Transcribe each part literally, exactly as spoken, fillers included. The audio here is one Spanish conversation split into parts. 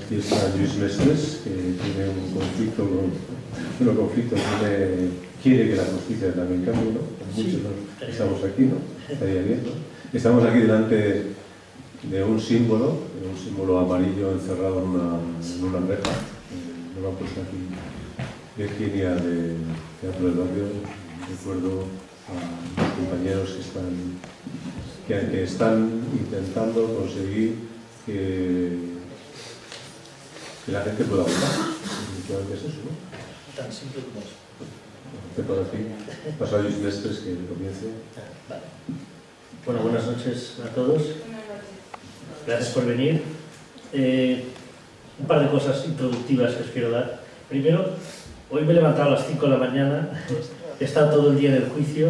Aquí está Lluís Mestres, que tiene un conflicto, con, un conflicto tiene, quiere que la justicia también cambie, ¿no? Muchos Sí, ¿no? Estamos aquí, ¿no? Estaría bien, ¿no? Estamos aquí delante de un símbolo, de un símbolo amarillo encerrado en una, en una reja. Eh, lo han puesto aquí Virginia de Teatro del Barrio. Recuerdo a los compañeros que están, que, que están intentando conseguir que que la gente pueda votar. ¿Qué es eso, no? Tan simple como eso. Te puedo decir, paso a Lluís Mestres que comience. Vale. Bueno, buenas noches a todos. Gracias por venir. Eh, un par de cosas introductivas que os quiero dar. Primero, hoy me he levantado a las cinco de la mañana, he estado todo el día en el juicio.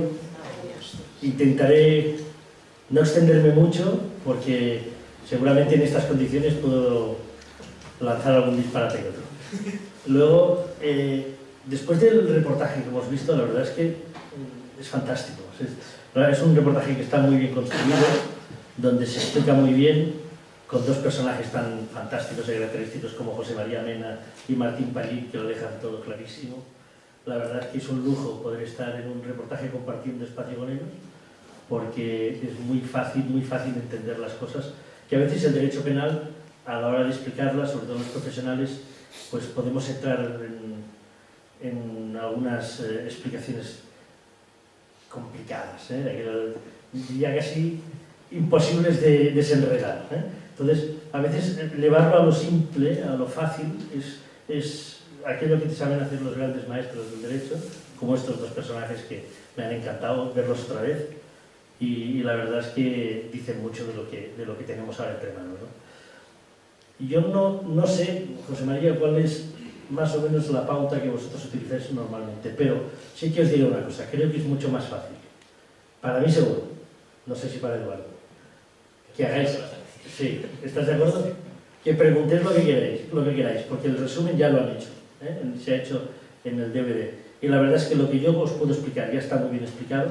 Intentaré no extenderme mucho porque seguramente en estas condiciones puedo lanzar algún disparate que otro. Luego, eh, después del reportaje que hemos visto, la verdad es que es fantástico. Es, es un reportaje que está muy bien construido, donde se explica muy bien, con dos personajes tan fantásticos y característicos como José María Mena y Martín Pallí, que lo dejan todo clarísimo. La verdad es que es un lujo poder estar en un reportaje compartiendo espacio con ellos, porque es muy fácil, muy fácil entender las cosas, que a veces el derecho penal, a la hora de explicarlas, sobre todo los profesionales, pues podemos entrar en, en algunas eh, explicaciones complicadas, ¿eh? ya casi imposibles de desenredar, ¿eh? Entonces, a veces llevarlo a lo simple, a lo fácil, es, es aquello que te saben hacer los grandes maestros del derecho, como estos dos personajes que me han encantado verlos otra vez, y, y la verdad es que dicen mucho de lo que, de lo que tenemos ahora entre manos, ¿no? Yo no, no sé, José María, cuál es más o menos la pauta que vosotros utilizáis normalmente, pero sí que os diré una cosa, creo que es mucho más fácil. Para mí seguro, no sé si para Eduardo. Que hagáis... Sí, ¿estás de acuerdo? Que preguntéis lo que queráis, lo que queráis, porque el resumen ya lo han hecho, ¿eh? Se ha hecho en el D V D. Y la verdad es que lo que yo os puedo explicar ya está muy bien explicado.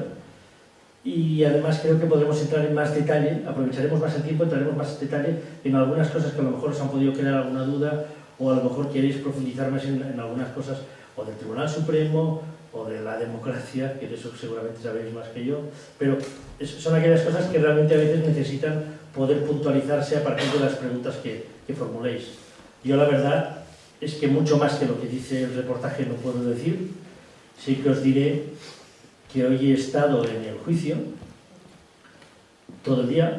Y además creo que podremos entrar en más detalle, aprovecharemos más el tiempo, entraremos más en detalle en algunas cosas que a lo mejor os han podido crear alguna duda, o a lo mejor queréis profundizar más en, en algunas cosas o del Tribunal Supremo o de la democracia, que de eso seguramente sabéis más que yo, pero es, son aquellas cosas que realmente a veces necesitan poder puntualizarse a partir de las preguntas que, que formuléis. Yo la verdad es que mucho más que lo que dice el reportaje no puedo decir, sí que os diré que hoy he estado en el juicio todo el día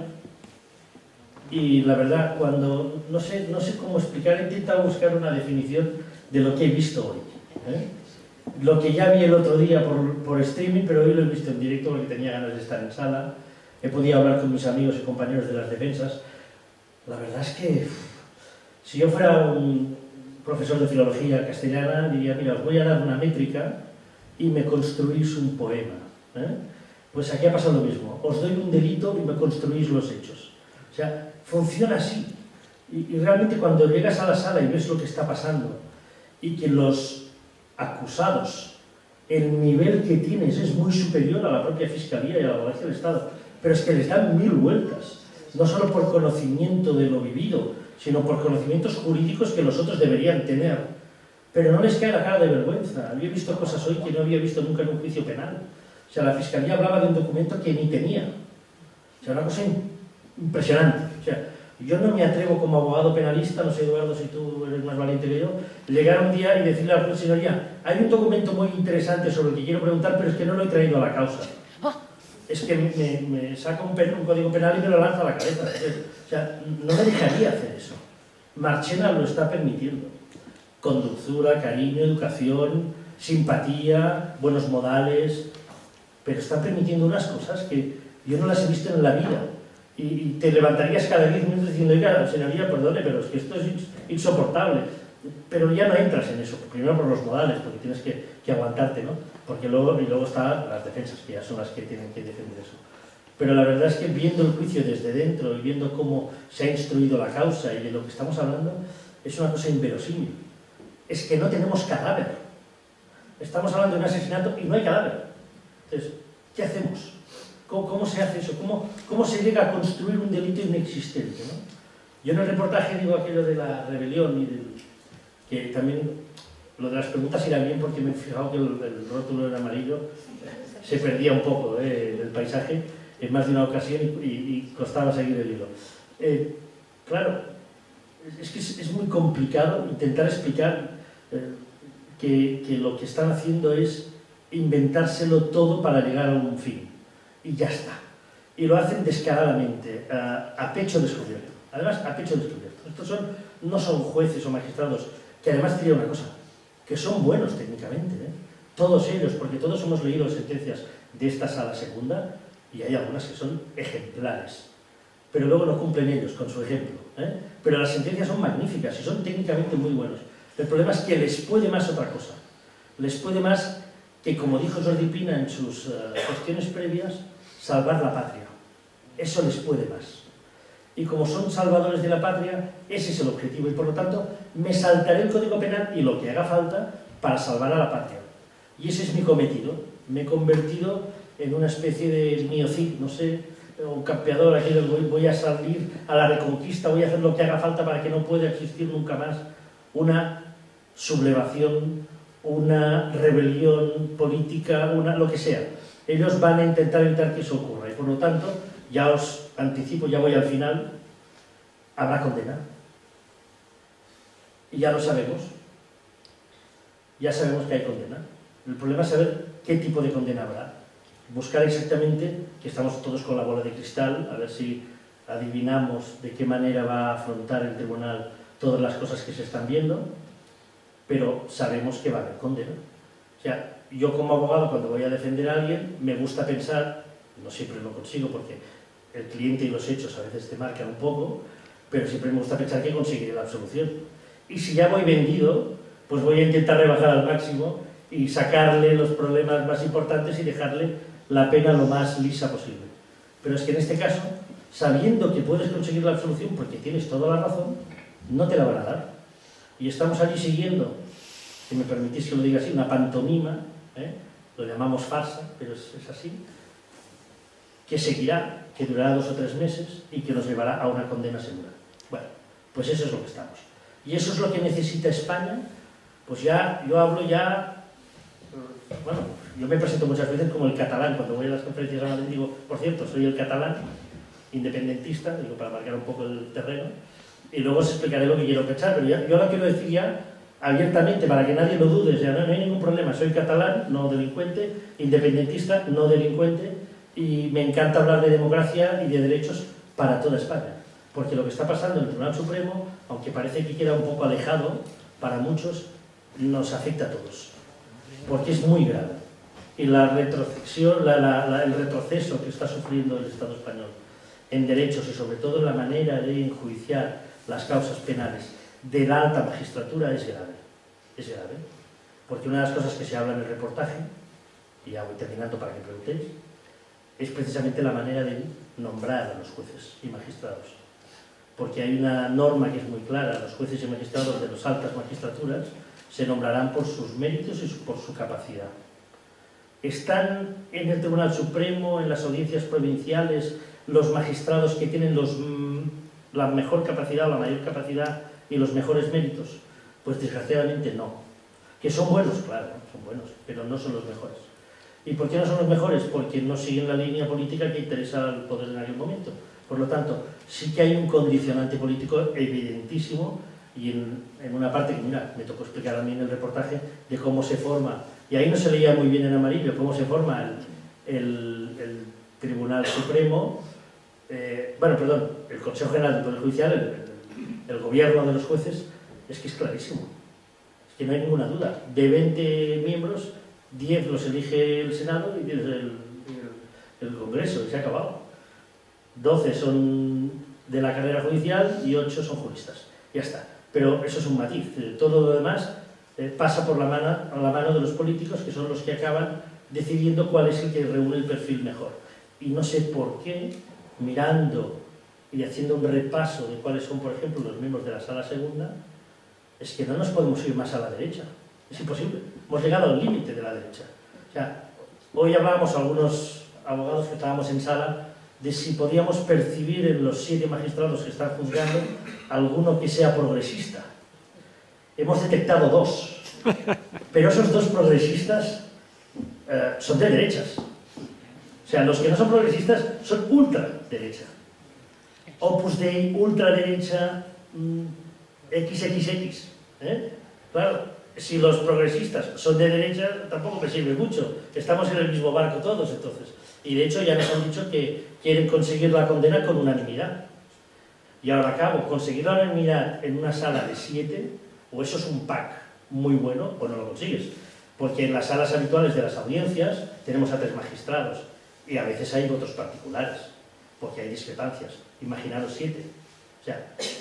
y la verdad, cuando no sé, no sé cómo explicar, he intentado buscar una definición de lo que he visto hoy, ¿eh? Lo que ya vi el otro día por, por streaming, pero hoy lo he visto en directo porque tenía ganas de estar en sala, he podido hablar con mis amigos y compañeros de las defensas. La verdad es que uff, si yo fuera un profesor de filología castellana diría, mira, os voy a dar una métrica y me construís un poema, ¿eh? Pues aquí ha pasado lo mismo, os doy un delito y me construís los hechos. O sea, funciona así. Y, y realmente cuando llegas a la sala y ves lo que está pasando y que los acusados, el nivel que tienes es muy superior a la propia Fiscalía y a la Abogacía del Estado, pero es que les dan mil vueltas, no solo por conocimiento de lo vivido, sino por conocimientos jurídicos que los otros deberían tener. Pero no les cae la cara de vergüenza. Había visto cosas hoy que no había visto nunca en un juicio penal. O sea, la Fiscalía hablaba de un documento que ni tenía. O sea, una cosa impresionante. O sea, yo no me atrevo como abogado penalista, no sé, Eduardo, si tú eres más valiente que yo, llegar un día y decirle a la señoría, hay un documento muy interesante sobre el que quiero preguntar, pero es que no lo he traído a la causa. Es que me, me, me saca un, un código penal y me lo lanza a la cabeza. O sea, no me dejaría hacer eso. Marchena lo está permitiendo. Con dulzura, cariño, educación, simpatía, buenos modales, pero están permitiendo unas cosas que yo no las he visto en la vida. Y, y te levantarías cada diez minutos diciendo, oiga, señoría, perdone, pero es que esto es insoportable. Pero ya no entras en eso, primero por los modales, porque tienes que, que aguantarte, ¿no? Porque luego, y luego están las defensas, que ya son las que tienen que defender eso. Pero la verdad es que viendo el juicio desde dentro y viendo cómo se ha instruido la causa y de lo que estamos hablando, es una cosa inverosímil. Es que no tenemos cadáver. Estamos hablando de un asesinato y no hay cadáver. Entonces, ¿qué hacemos? ¿Cómo, cómo se hace eso? ¿Cómo, ¿Cómo se llega a construir un delito inexistente, ¿no? Yo en el reportaje digo aquello de la rebelión y del, que también lo de las preguntas irá bien porque me he fijado que el, el rótulo en amarillo se perdía un poco eh, del paisaje en más de una ocasión y, y, y costaba seguir el hilo. Eh, claro, es que es, es muy complicado intentar explicar eh, que, que lo que están haciendo es inventárselo todo para llegar a un fin. Y ya está. Y lo hacen descaradamente, a, a pecho descubierto. Además, a pecho descubierto. Estos son, no son jueces o magistrados, que además diría una cosa, que son buenos técnicamente, ¿eh? Todos ellos, porque todos hemos leído sentencias de esta sala segunda, y hay algunas que son ejemplares. Pero luego no cumplen ellos con su ejemplo, ¿eh? Pero las sentencias son magníficas y son técnicamente muy buenos. El problema es que les puede más otra cosa. Les puede más que, como dijo Jordi Pina en sus uh, cuestiones previas, salvar la patria. Eso les puede más. Y como son salvadores de la patria, ese es el objetivo. Y por lo tanto, me saltaré el Código Penal y lo que haga falta para salvar a la patria. Y ese es mi cometido. Me he convertido en una especie de miocid, no sé, un campeador, aquí voy a salir a la reconquista, voy a hacer lo que haga falta para que no pueda existir nunca más una sublevación, una rebelión política, una, lo que sea. Ellos van a intentar evitar que eso ocurra y por lo tanto, ya os anticipo, ya voy al final, habrá condena. Y ya lo sabemos. Ya sabemos que hay condena. El problema es saber qué tipo de condena habrá. Buscar exactamente, que estamos todos con la bola de cristal, a ver si adivinamos de qué manera va a afrontar el tribunal todas las cosas que se están viendo, pero sabemos que va a haber condena. O sea, yo como abogado, cuando voy a defender a alguien, me gusta pensar, no siempre lo consigo porque el cliente y los hechos a veces te marcan un poco, pero siempre me gusta pensar que conseguiré la absolución. Y si ya voy vendido, pues voy a intentar rebajar al máximo y sacarle los problemas más importantes y dejarle la pena lo más lisa posible. Pero es que en este caso, sabiendo que puedes conseguir la absolución porque tienes toda la razón, no te la van a dar. Y estamos allí siguiendo, si me permitís que lo diga así, una pantomima, ¿eh? Lo llamamos farsa, pero es, es así, que seguirá, que durará dos o tres meses y que nos llevará a una condena segura. Bueno, pues eso es lo que estamos. Y eso es lo que necesita España. Pues ya, yo hablo ya, bueno, yo me presento muchas veces como el catalán, cuando voy a las conferencias a Madrid digo, por cierto, soy el catalán, independentista, digo, para marcar un poco el terreno, y luego os explicaré lo que quiero pensar, pero ya, yo ahora quiero decir ya abiertamente, para que nadie lo dude, o sea, no, no hay ningún problema, soy catalán, no delincuente, independentista, no delincuente, y me encanta hablar de democracia y de derechos para toda España, porque lo que está pasando en el Tribunal Supremo, aunque parece que queda un poco alejado, para muchos nos afecta a todos, porque es muy grave. Y la retrocesión, la, la, la, el retroceso que está sufriendo el Estado español en derechos y sobre todo en la manera de enjuiciar las causas penales de la alta magistratura es grave. Es grave. Porque una de las cosas que se habla en el reportaje, y ya voy terminando para que preguntéis, es precisamente la manera de nombrar a los jueces y magistrados. Porque hay una norma que es muy clara, los jueces y magistrados de las altas magistraturas se nombrarán por sus méritos y por su capacidad. Están en el Tribunal Supremo, en las audiencias provinciales, los magistrados que tienen los, la mejor capacidad o la mayor capacidad y los mejores méritos. Pues desgraciadamente no. Que son buenos, claro, son buenos, pero no son los mejores. ¿Y por qué no son los mejores? Porque no siguen la línea política que interesa al poder en aquel momento. Por lo tanto, sí que hay un condicionante político evidentísimo y en, en una parte que, mira, me tocó explicar a mí en el reportaje de cómo se forma, y ahí no se leía muy bien en amarillo, cómo se forma el, el, el Tribunal Supremo, eh, bueno, perdón, el Consejo General del Poder Judicial, el, el, el gobierno de los jueces, es que es clarísimo, es que no hay ninguna duda. De veinte miembros, diez los elige el Senado y diez el, el, el Congreso, y se ha acabado. doce son de la carrera judicial y ocho son juristas. Ya está. Pero eso es un matiz. Todo lo demás eh, pasa por la mano, a la mano de los políticos, que son los que acaban decidiendo cuál es el que reúne el perfil mejor. Y no sé por qué, mirando y haciendo un repaso de cuáles son, por ejemplo, los miembros de la Sala Segunda, es que no nos podemos ir más a la derecha. Es imposible. Hemos llegado al límite de la derecha. O sea, hoy hablábamos a algunos abogados que estábamos en sala de si podíamos percibir en los siete magistrados que están juzgando alguno que sea progresista. Hemos detectado dos, pero esos dos progresistas eh, son de derechas. O sea, los que no son progresistas son ultraderecha. Opus Dei, ultraderecha, mmm, equis equis equis. ¿eh? Claro, si los progresistas son de derecha, tampoco me sirve mucho. Estamos en el mismo barco todos, entonces. Y de hecho ya nos han dicho que quieren conseguir la condena con unanimidad. Y ahora acabo, conseguir la unanimidad en una sala de siete, o eso es un pack muy bueno, o no lo consigues. Porque en las salas habituales de las audiencias tenemos a tres magistrados, y a veces hay votos particulares, porque hay discrepancias. Imaginaros siete. O sea,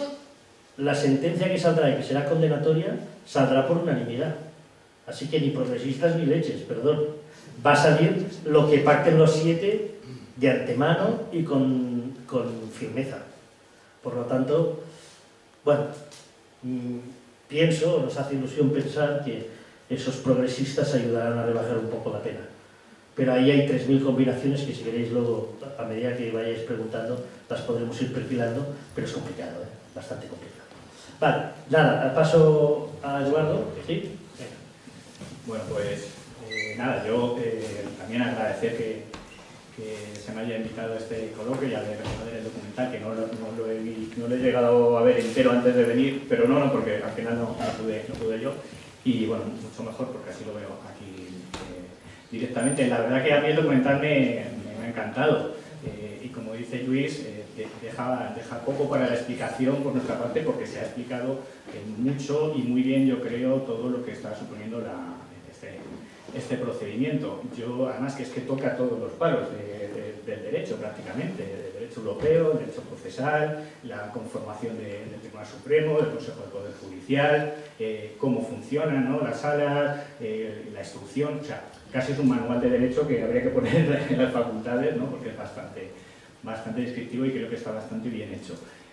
la sentencia que saldrá y que será condenatoria, saldrá por unanimidad. Así que ni progresistas ni leches, perdón. Va a salir lo que pacten los siete de antemano y con, con firmeza. Por lo tanto, bueno, mmm, pienso, nos hace ilusión pensar que esos progresistas ayudarán a rebajar un poco la pena. Pero ahí hay tres mil combinaciones que si queréis luego, a medida que vayáis preguntando, las podremos ir perfilando, pero es complicado, ¿eh? Bastante complicado. Vale, nada, paso a Eduardo, ¿sí? Venga. Bueno, pues eh, nada, yo eh, también agradecer que, que se me haya invitado a este coloquio y a ver, a ver el documental, que no, no, no, lo he, no lo he llegado a ver entero antes de venir, pero no, no, porque al final no, no, pude, no pude yo. Y bueno, mucho mejor porque así lo veo aquí eh, directamente. La verdad que a mí el documental me, me, me ha encantado. Eh, y como dice Luis, eh, deja, deja poco para la explicación por nuestra parte porque se ha explicado eh, mucho y muy bien, yo creo, todo lo que está suponiendo la, este, este procedimiento. Yo, además, que es que toca todos los palos de, de, del derecho prácticamente, del derecho europeo, el derecho procesal, la conformación de, del Tribunal Supremo, del Consejo del Poder Judicial, eh, cómo funcionan, ¿no?, las salas, eh, la instrucción, o sea, casi es un manual de derecho que habría que poner en las facultades, ¿no?, porque es bastante, bastante descriptivo y creo que está bastante bien hecho.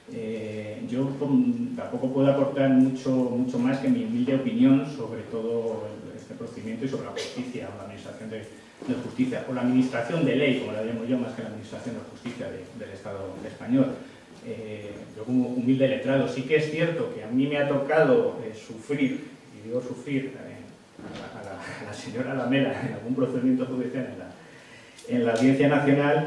Eh, yo con, tampoco puedo aportar mucho, mucho más que mi humilde opinión sobre todo este procedimiento y sobre la justicia o la administración de, de justicia, o la administración de ley, como la llamo yo, más que la administración de justicia de, del Estado español. Eh, yo como humilde letrado, sí que es cierto que a mí me ha tocado eh, sufrir, y digo sufrir, eh, a, la, a, la, a la señora Lamela en algún procedimiento judicial en la, en la Audiencia Nacional,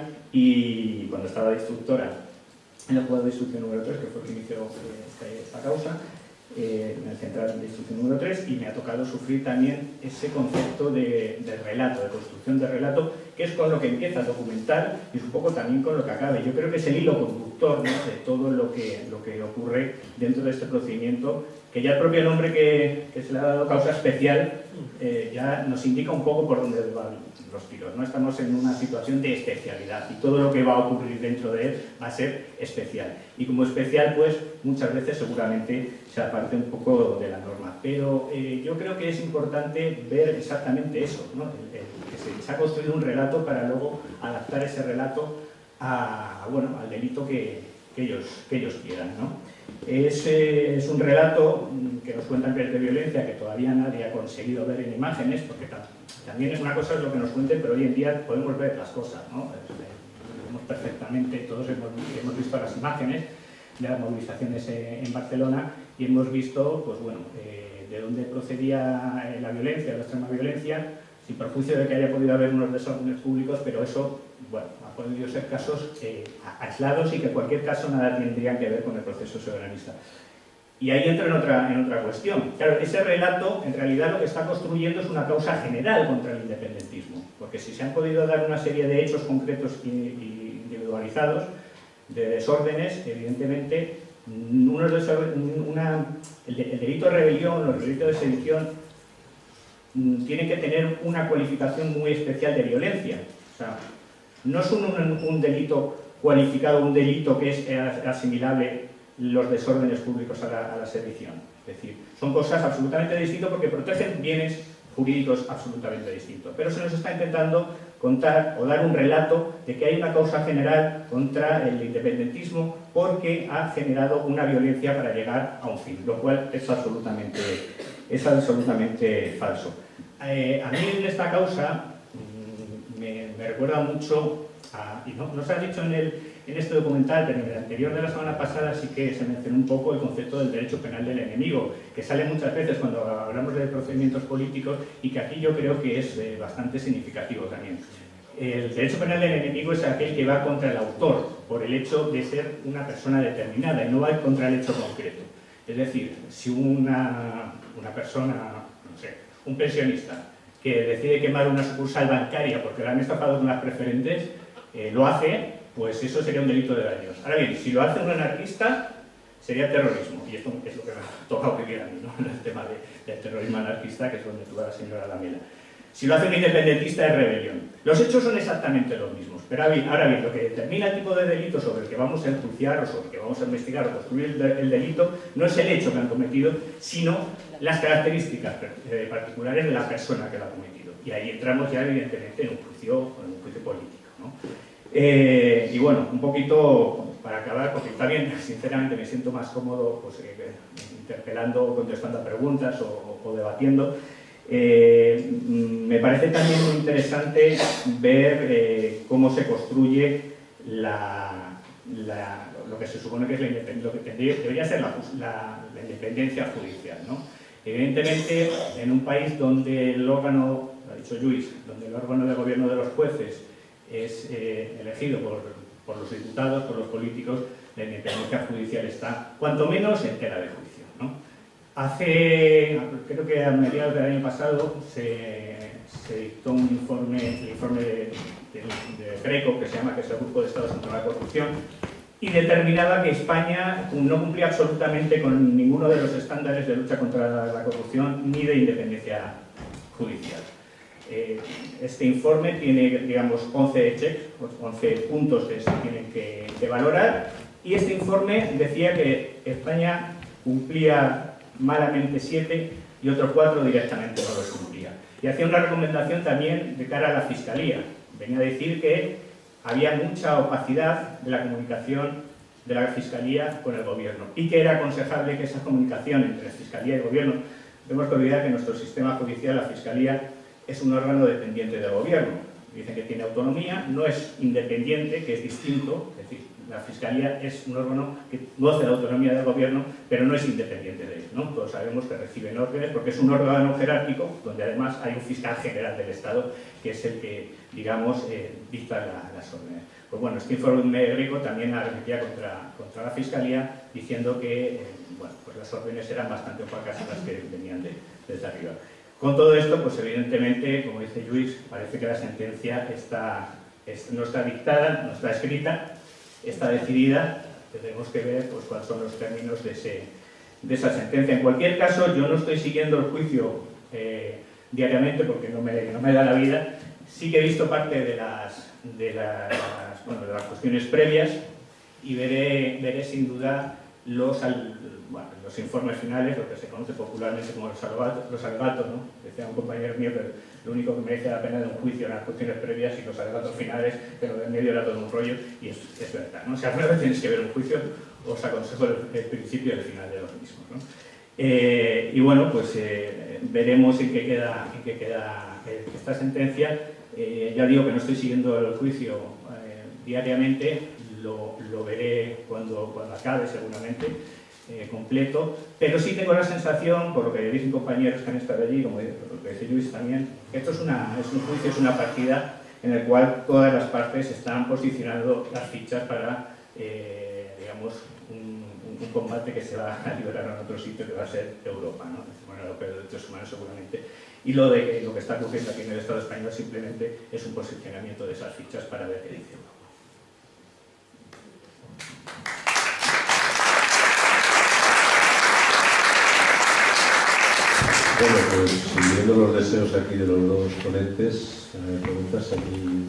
y cuando estaba de instructora en el juzgado de instrucción número tres, que fue el que inició eh, esta causa, eh, en el central de instrucción número tres, y me ha tocado sufrir también ese concepto de, de relato, de construcción de relato, que es con lo que empieza el documental y es un poco también con lo que acaba. Yo creo que es el hilo conductor, ¿no?, de todo lo que, lo que ocurre dentro de este procedimiento, que ya el propio nombre que, que se le ha dado, causa especial, eh, ya nos indica un poco por dónde van los tiros, ¿no? Estamos en una situación de especialidad y todo lo que va a ocurrir dentro de él va a ser especial. Y como especial, pues muchas veces seguramente se aparte un poco de la norma. Pero eh, yo creo que es importante ver exactamente eso, ¿no?, el, el, que se, se ha construido un relato para luego adaptar ese relato a, bueno, al delito que, que, ellos, que ellos quieran, ¿no? Es, eh, es un relato que nos cuentan que es de violencia, que todavía nadie ha conseguido ver en imágenes, porque también es una cosa es lo que nos cuenten, pero hoy en día podemos ver las cosas, ¿no? Vemos perfectamente, todos hemos, hemos visto las imágenes de las movilizaciones en Barcelona y hemos visto, pues bueno, eh, de dónde procedía la violencia, la extrema violencia, sin perjuicio de que haya podido haber unos desórdenes públicos, pero eso, bueno, ha podido ser casos eh, aislados y que en cualquier caso nada tendrían que ver con el proceso soberanista. Y ahí entra en otra, en otra cuestión. Claro, ese relato, en realidad, lo que está construyendo es una causa general contra el independentismo, porque si se han podido dar una serie de hechos concretos e individualizados, de desórdenes, evidentemente, unos desorden, una, el, el delito de rebelión, los delitos de sedición, tienen que tener una cualificación muy especial de violencia. O sea, no es un, un, un delito cualificado, un delito que es asimilable los desórdenes públicos a la, a la sedición. Es decir, son cosas absolutamente distintas porque protegen bienes jurídicos absolutamente distintos. Pero se nos está intentando contar o dar un relato de que hay una causa general contra el independentismo porque ha generado una violencia para llegar a un fin, lo cual es absolutamente, es absolutamente falso. Eh, a mí en esta causa me, me recuerda mucho a... Y no, no se ha dicho en, el, en este documental, pero en el anterior de la semana pasada sí que se mencionó un poco el concepto del derecho penal del enemigo, que sale muchas veces cuando hablamos de procedimientos políticos y que aquí yo creo que es eh, bastante significativo también. El derecho penal del enemigo es aquel que va contra el autor por el hecho de ser una persona determinada y no va contra el hecho concreto. Es decir, si una, una persona, no sé, un pensionista que decide quemar una sucursal bancaria porque la han estafado con las preferentes, eh, lo hace, pues eso sería un delito de daños. Ahora bien, si lo hace un anarquista, sería terrorismo. Y esto es lo que me ha tocado vivir a mí, ¿no? El tema de, del terrorismo anarquista, que es donde tuvo la señora Lamela. Si lo hace un independentista, es rebelión. Los hechos son exactamente los mismos. Pero ahora bien, lo que determina el tipo de delito sobre el que vamos a enjuiciar o sobre el que vamos a investigar o construir el delito no es el hecho que han cometido, sino las características particulares de la persona que lo ha cometido. Y ahí entramos ya evidentemente en un juicio, en un juicio político, ¿no? Eh, y bueno, un poquito para acabar, porque también sinceramente me siento más cómodo pues, eh, interpelando, contestando a preguntas o, o debatiendo. Eh, me parece también muy interesante ver eh, cómo se construye la, la, lo que se supone que es la independencia, lo que tendría, debería ser la, la, la independencia judicial, ¿no? Evidentemente, en un país donde el órgano, lo ha dicho Lluís, donde el órgano de gobierno de los jueces es eh, elegido por, por los diputados, por los políticos, la independencia judicial está, cuanto menos, en tela de juicio, ¿no? Hace, creo que a mediados del año pasado, se, se dictó un informe, el informe de, de, de GRECO, que se llama, que es el Grupo de Estados contra la Corrupción, y determinaba que España no cumplía absolutamente con ninguno de los estándares de lucha contra la corrupción ni de independencia judicial. Eh, este informe tiene, digamos, once checks, once puntos que se tienen que, que valorar, y este informe decía que España cumplía malamente siete y otros cuatro directamente no los cumplía. Y hacía una recomendación también de cara a la Fiscalía. Venía a decir que había mucha opacidad de la comunicación de la Fiscalía con el Gobierno y que era aconsejable que esa comunicación entre la Fiscalía y el Gobierno, tenemos que olvidar que nuestro sistema judicial, la Fiscalía, es un órgano dependiente del Gobierno. Dicen que tiene autonomía, no es independiente, que es distinto, es decir, la Fiscalía es un órgano que goza de autonomía del Gobierno, pero no es independiente de él, ¿no? Todos sabemos que reciben órdenes porque es un órgano jerárquico donde además hay un fiscal general del Estado que es el que, digamos, eh, dicta la, las órdenes. Pues bueno, este informe GRECO también arremetía contra, contra la Fiscalía diciendo que eh, bueno, pues las órdenes eran bastante opacas las que venían de, desde arriba. Con todo esto, pues evidentemente, como dice Lluís, parece que la sentencia está, es, no está dictada, no está escrita, está decidida. Tenemos que ver pues, cuáles son los términos de, ese, de esa sentencia. En cualquier caso, yo no estoy siguiendo el juicio eh, diariamente porque no me, no me da la vida. Sí que he visto parte de las, de las, bueno, de las cuestiones previas y veré, veré sin duda los, bueno, los informes finales, lo que se conoce popularmente como los alegatos, los alegatos, ¿no? Decía un compañero mío que lo único que merece la pena de un juicio eran las cuestiones previas y los alegatos finales, pero de en medio era todo un rollo, y es, es verdad, ¿no? O sea, alguna vez tienes que ver un juicio, os aconsejo el, el principio y el final de los mismos, ¿no? Eh, y bueno, pues eh, veremos en qué queda, en qué queda eh, esta sentencia. Eh, ya digo que no estoy siguiendo el juicio eh, diariamente, lo, lo veré cuando, cuando acabe seguramente, eh, completo, pero sí tengo la sensación, por lo que dicen compañeros que han estado allí, como lo que dice Lluís también, que esto es, una, es un juicio, es una partida en el cual todas las partes están posicionando las fichas para, eh, digamos, un, un combate que se va a liberar en otro sitio que va a ser Europa, ¿no? El Tribunal Europeo de Derechos Humanos seguramente. Y lo, de, lo que está ocurriendo aquí en el Estado español simplemente es un posicionamiento de esas fichas para ver qué dice Europa. Bueno, pues siguiendo los deseos aquí de los dos ponentes, eh, preguntas aquí.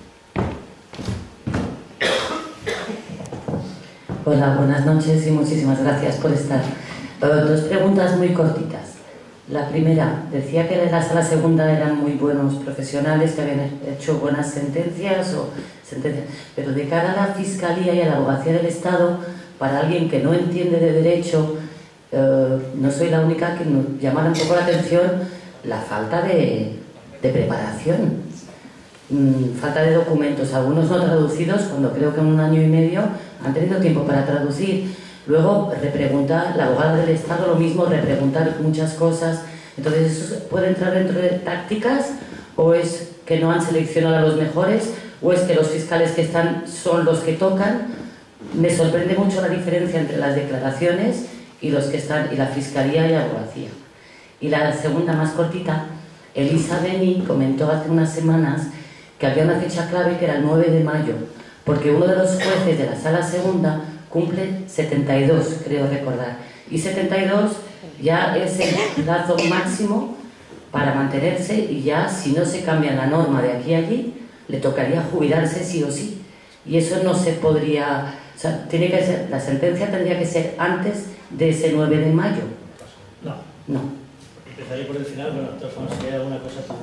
Hola, buenas noches y muchísimas gracias por estar. Uh, dos preguntas muy cortitas. La primera, decía que la sala segunda eran muy buenos profesionales que habían hecho buenas sentencias, o sentencias, pero de cara a la Fiscalía y a la Abogacía del Estado, para alguien que no entiende de derecho, uh, no soy la única que nos llama un poco la atención la falta de, de preparación. mmm, falta de documentos, algunos no traducidos, cuando creo que en un año y medio han tenido tiempo para traducir. Luego, repreguntar, la abogada del Estado lo mismo, repreguntar muchas cosas. Entonces, ¿eso puede entrar dentro de tácticas o es que no han seleccionado a los mejores o es que los fiscales que están son los que tocan? Me sorprende mucho la diferencia entre las declaraciones y los que están, y la Fiscalía y la Abogacía. Y la segunda, más cortita, Elisa Beni comentó hace unas semanas que había una fecha clave que era el nueve de mayo, porque uno de los jueces de la Sala Segunda cumple setenta y dos, creo recordar, y setenta y dos ya es el plazo máximo para mantenerse y ya, si no se cambia la norma de aquí a allí, le tocaría jubilarse sí o sí. Y eso no se podría... O sea, tiene que ser, la sentencia tendría que ser antes de ese nueve de mayo. No. No. Empezaré por el final, bueno, de todas formas, si hay alguna cosa que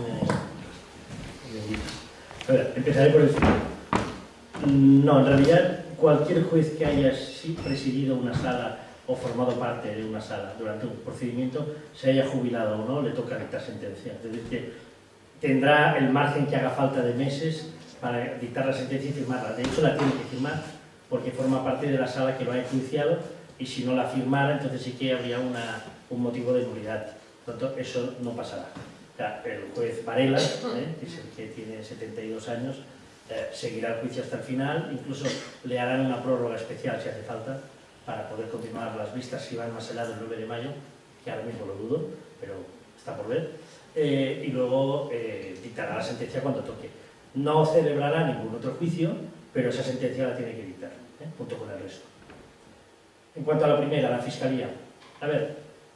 me... A ver, empezaré por el final. No, en realidad, cualquier juez que haya presidido una sala o formado parte de una sala durante un procedimiento, se haya jubilado o no, le toca dictar sentencia. Es decir, que tendrá el margen que haga falta de meses para dictar la sentencia y firmarla. De hecho, la tiene que firmar porque forma parte de la sala que lo ha enjuiciado, y si no la firmara, entonces sí que habría una, un motivo de nulidad. Por tanto, eso no pasará. O sea, el juez Varela, ¿eh? que es el que tiene setenta y dos años, eh, seguirá el juicio hasta el final, incluso le harán una prórroga especial si hace falta, para poder continuar las vistas si van más allá del nueve de mayo, que ahora mismo lo dudo, pero está por ver, eh, y luego eh, dictará la sentencia cuando toque. No celebrará ningún otro juicio, pero esa sentencia la tiene que dictar, ¿eh? junto con el resto. En cuanto a la primera, la Fiscalía. A ver,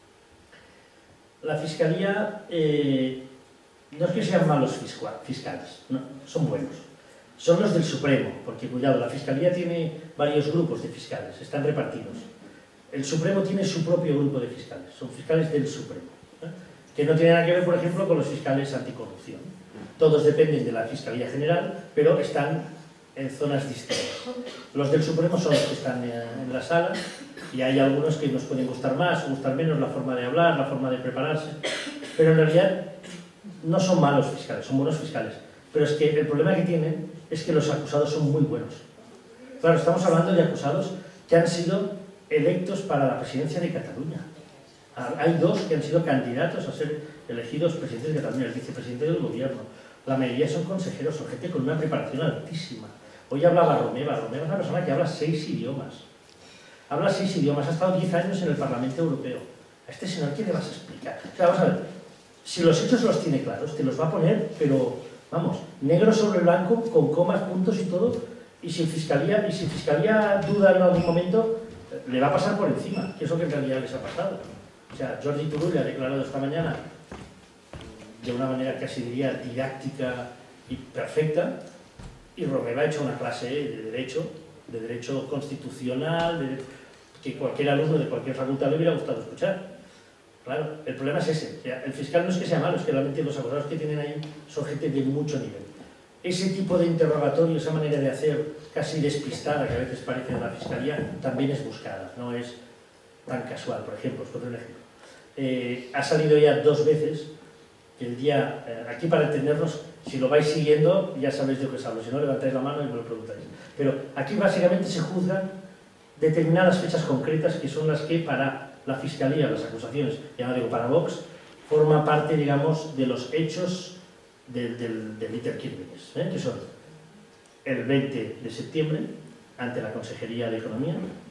la Fiscalía eh, no es que sean malos fiscales, no, son buenos. Son los del Supremo, porque cuidado, la Fiscalía tiene varios grupos de fiscales, están repartidos. El Supremo tiene su propio grupo de fiscales, son fiscales del Supremo, ¿eh? que no tienen nada que ver, por ejemplo, con los fiscales anticorrupción. Todos dependen de la Fiscalía General, pero están en zonas distintas. Los del Supremo son los que están en la sala, y hay algunos que nos pueden gustar más o gustar menos, la forma de hablar, la forma de prepararse, pero en realidad no son malos fiscales, son buenos fiscales. Pero es que el problema que tienen es que los acusados son muy buenos. Claro, estamos hablando de acusados que han sido electos para la presidencia de Cataluña. Hay dos que han sido candidatos a ser elegidos presidentes de Cataluña, el vicepresidente del gobierno. La mayoría son consejeros, son gente con una preparación altísima. Hoy hablaba Romeva. Romeva es una persona que habla seis idiomas. Habla seis idiomas, ha estado diez años en el Parlamento Europeo. A este señor, ¿qué le vas a explicar? O sea, vamos a ver, si los hechos los tiene claros, te los va a poner, pero, vamos, negro sobre blanco, con comas, puntos y todo, y si Fiscalía, y si Fiscalía duda en algún momento, le va a pasar por encima, que es lo que en realidad les ha pasado. O sea, Jordi Turull ha declarado esta mañana, de una manera casi diría didáctica y perfecta, y Romeva ha hecho una clase de derecho, de derecho constitucional, de, que cualquier alumno de cualquier facultad le hubiera gustado escuchar. Claro, el problema es ese. O sea, el fiscal no es que sea malo, es que realmente los acusados que tienen ahí son gente de mucho nivel. Ese tipo de interrogatorio, esa manera de hacer casi despistada que a veces parece de la Fiscalía, también es buscada, no es tan casual. Por ejemplo, os pongo un ejemplo. Eh, ha salido ya dos veces que el día, eh, aquí para entendernos, si lo vais siguiendo ya sabéis de qué os hablo, si no levantáis la mano y me lo preguntáis. Pero aquí básicamente se juzgan determinadas fechas concretas que son las que para la Fiscalía, las acusaciones, ya no digo para Vox, forma parte, digamos, de los hechos del, del, del Iterkirbenes, ¿eh? que son el veinte de septiembre, ante la Consejería de Economía,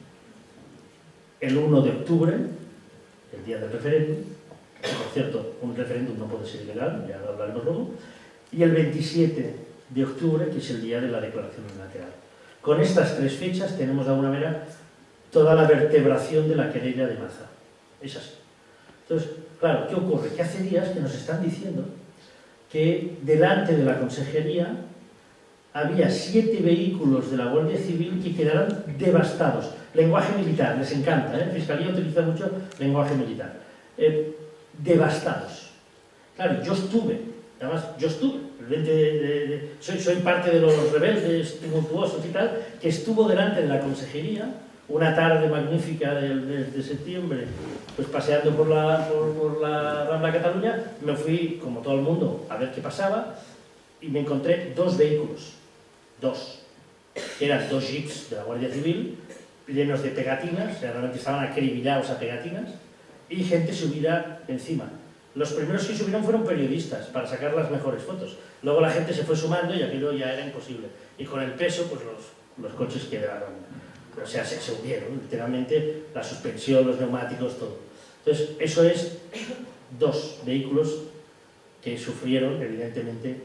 el uno de octubre, el día del referéndum, por cierto, un referéndum no puede ser ilegal, ya lo hablaremos luego, y el veintisiete de octubre, que es el día de la declaración unilateral. Con estas tres fechas tenemos de alguna manera toda la vertebración de la querella de Maza. Es así. Entonces, claro, ¿qué ocurre? Que hace días que nos están diciendo que delante de la Consejería había siete vehículos de la Guardia Civil que quedaron devastados. Lenguaje militar, les encanta, ¿eh? Fiscalía utiliza mucho lenguaje militar. Eh, devastados. Claro, yo estuve, además, yo estuve, de, de, de, soy, soy parte de los rebeldes tumultuosos y tal, que estuvo delante de la Consejería, una tarde magnífica de, de, de septiembre, pues paseando por la, por, por la Rambla Cataluña, me fui, como todo el mundo, a ver qué pasaba, y me encontré dos vehículos, dos, que eran dos jeeps de la Guardia Civil, llenos de pegatinas, realmente estaban acribillados a pegatinas, y gente subida encima. Los primeros que subieron fueron periodistas, para sacar las mejores fotos. Luego la gente se fue sumando y aquello ya era imposible. Y con el peso, pues los, los coches quedaron, o sea, se, se hundieron, literalmente, la suspensión, los neumáticos, todo. Entonces, eso es dos vehículos que sufrieron, evidentemente,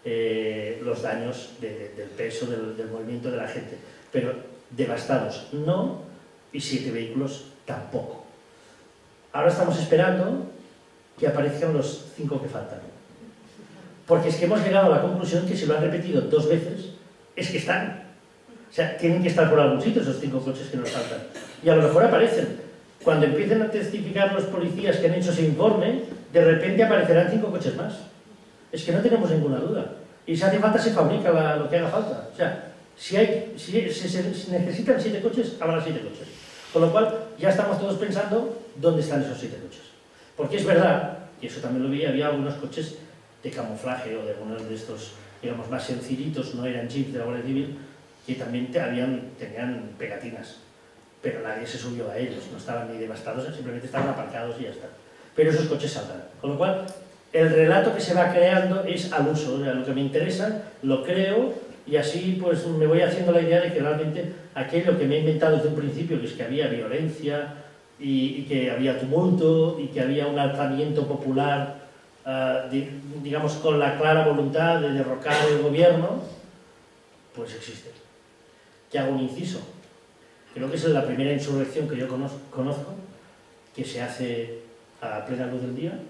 eh, los daños de, de, del peso, del, del movimiento de la gente. Pero devastados no, y siete vehículos tampoco. Ahora estamos esperando que aparezcan los cinco que faltan. Porque es que hemos llegado a la conclusión que si lo han repetido dos veces, es que están. O sea, tienen que estar por algún sitio esos cinco coches que nos faltan. Y a lo mejor aparecen. Cuando empiecen a testificar los policías que han hecho ese informe, de repente aparecerán cinco coches más. Es que no tenemos ninguna duda. Y si hace falta, se fabrica la, lo que haga falta. O sea, si, hay, si, si, si necesitan siete coches, habrá siete coches. Con lo cual, ya estamos todos pensando dónde están esos siete coches. Porque es verdad, y eso también lo vi, había algunos coches de camuflaje o de algunos de estos, digamos, más sencillitos, no eran jeeps de la Guardia Civil, que también te habían, tenían pegatinas. Pero nadie se subió a ellos, no estaban ni devastados, simplemente estaban aparcados y ya está. Pero esos coches saldrán. Con lo cual, el relato que se va creando es al uso, o sea, lo que me interesa, lo creo, y así pues me voy haciendo la idea de que realmente aquello que me he inventado desde un principio, que es que había violencia, y, y que había tumulto, y que había un alzamiento popular, uh, di, digamos, con la clara voluntad de derrocar el gobierno, pues existe. Que hago un inciso. Creo que es la primera insurrección que yo conozco, conozco que se hace a plena luz del día,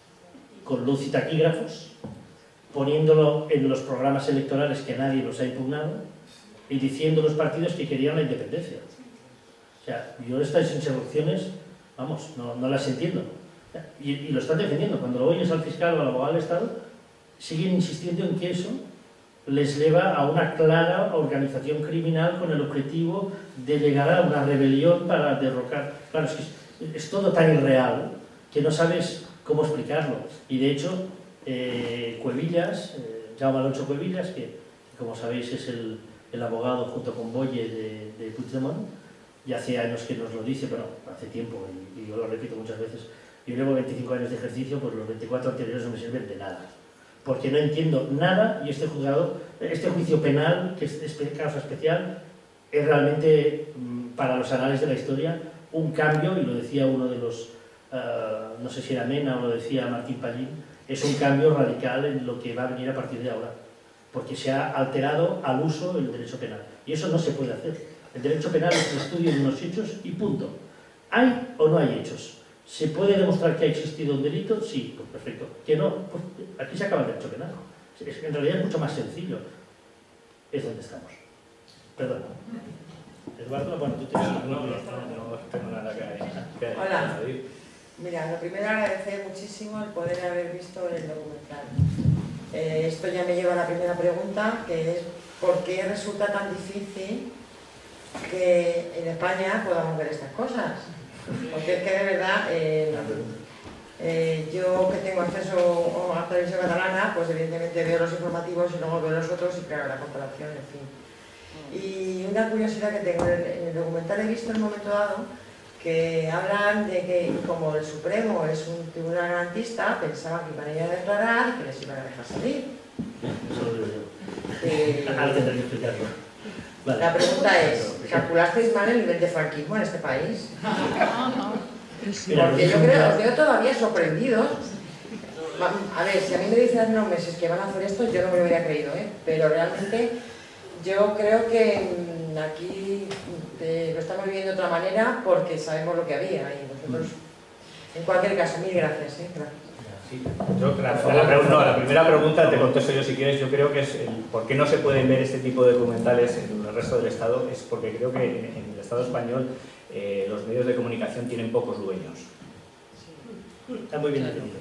con luz y taquígrafos, poniéndolo en los programas electorales que nadie los ha impugnado y diciendo los partidos que querían la independencia. O sea, yo estas insurrecciones, vamos, no, no las entiendo. Y, y lo están defendiendo. Cuando lo oyes al fiscal o al abogado del Estado, siguen insistiendo en que eso les lleva a una clara organización criminal con el objetivo de llegar a una rebelión para derrocar. Claro, es que es, es todo tan irreal que no sabes cómo explicarlo. Y de hecho, eh, Cuevillas, eh, Jaume Alonso Cuevillas, que, que como sabéis es el, el abogado junto con Boye de, de Puigdemont, y hace años que nos lo dice, pero hace tiempo, y, y yo lo repito muchas veces, yo llevo veinticinco años de ejercicio, pues los veinticuatro anteriores no me sirven de nada. Porque no entiendo nada y este juzgado, este juicio penal, que es causa especial, es realmente, para los anales de la historia, un cambio, y lo decía uno de los, uh, no sé si era Mena o lo decía Martín Pallín, es un cambio radical en lo que va a venir a partir de ahora, porque se ha alterado al uso el derecho penal, y eso no se puede hacer. El derecho penal es el estudio de unos hechos y punto. ¿Hay o no hay hechos? ¿Se puede demostrar que ha existido un delito? Sí, pues perfecto. ¿Que no? Pues aquí se acaba el derecho penal. En realidad es mucho más sencillo. Es donde estamos. Perdón. Eduardo, bueno, tú tienes... No, no, no, no tengo nada que añadir. Hola. Mira, lo primero agradecer muchísimo el poder haber visto el documental. Eh, esto ya me lleva a la primera pregunta, que es ¿por qué resulta tan difícil que en España podamos ver estas cosas? Porque es que de verdad, eh, eh, yo que tengo acceso a la televisión catalana, pues evidentemente veo los informativos y luego veo los otros y claro, la comparación, en fin. Y una curiosidad que tengo, en el documental he visto en un momento dado que hablan de que como el Supremo es un tribunal garantista, pensaban que iban a ir a declarar y que les iban a dejar salir. Eso lo digo yo. Eh, Ahora tendré que explicarlo. Vale. La pregunta es, ¿calculasteis mal el nivel de franquismo en este país? Porque yo creo, os veo todavía sorprendidos. A ver, si a mí me dicen hace unos meses que van a hacer esto, yo no me lo hubiera creído, ¿eh? Pero realmente yo creo que aquí eh, lo estamos viviendo de otra manera porque sabemos lo que había y nosotros, en cualquier caso, mil gracias, ¿eh? Gracias. Sí, yo, la, la, la, no, la primera pregunta te contesto yo si quieres. Yo creo que es el, por qué no se pueden ver este tipo de documentales en el resto del Estado, es porque creo que en, en el Estado español eh, los medios de comunicación tienen pocos dueños. Está muy bien entendido.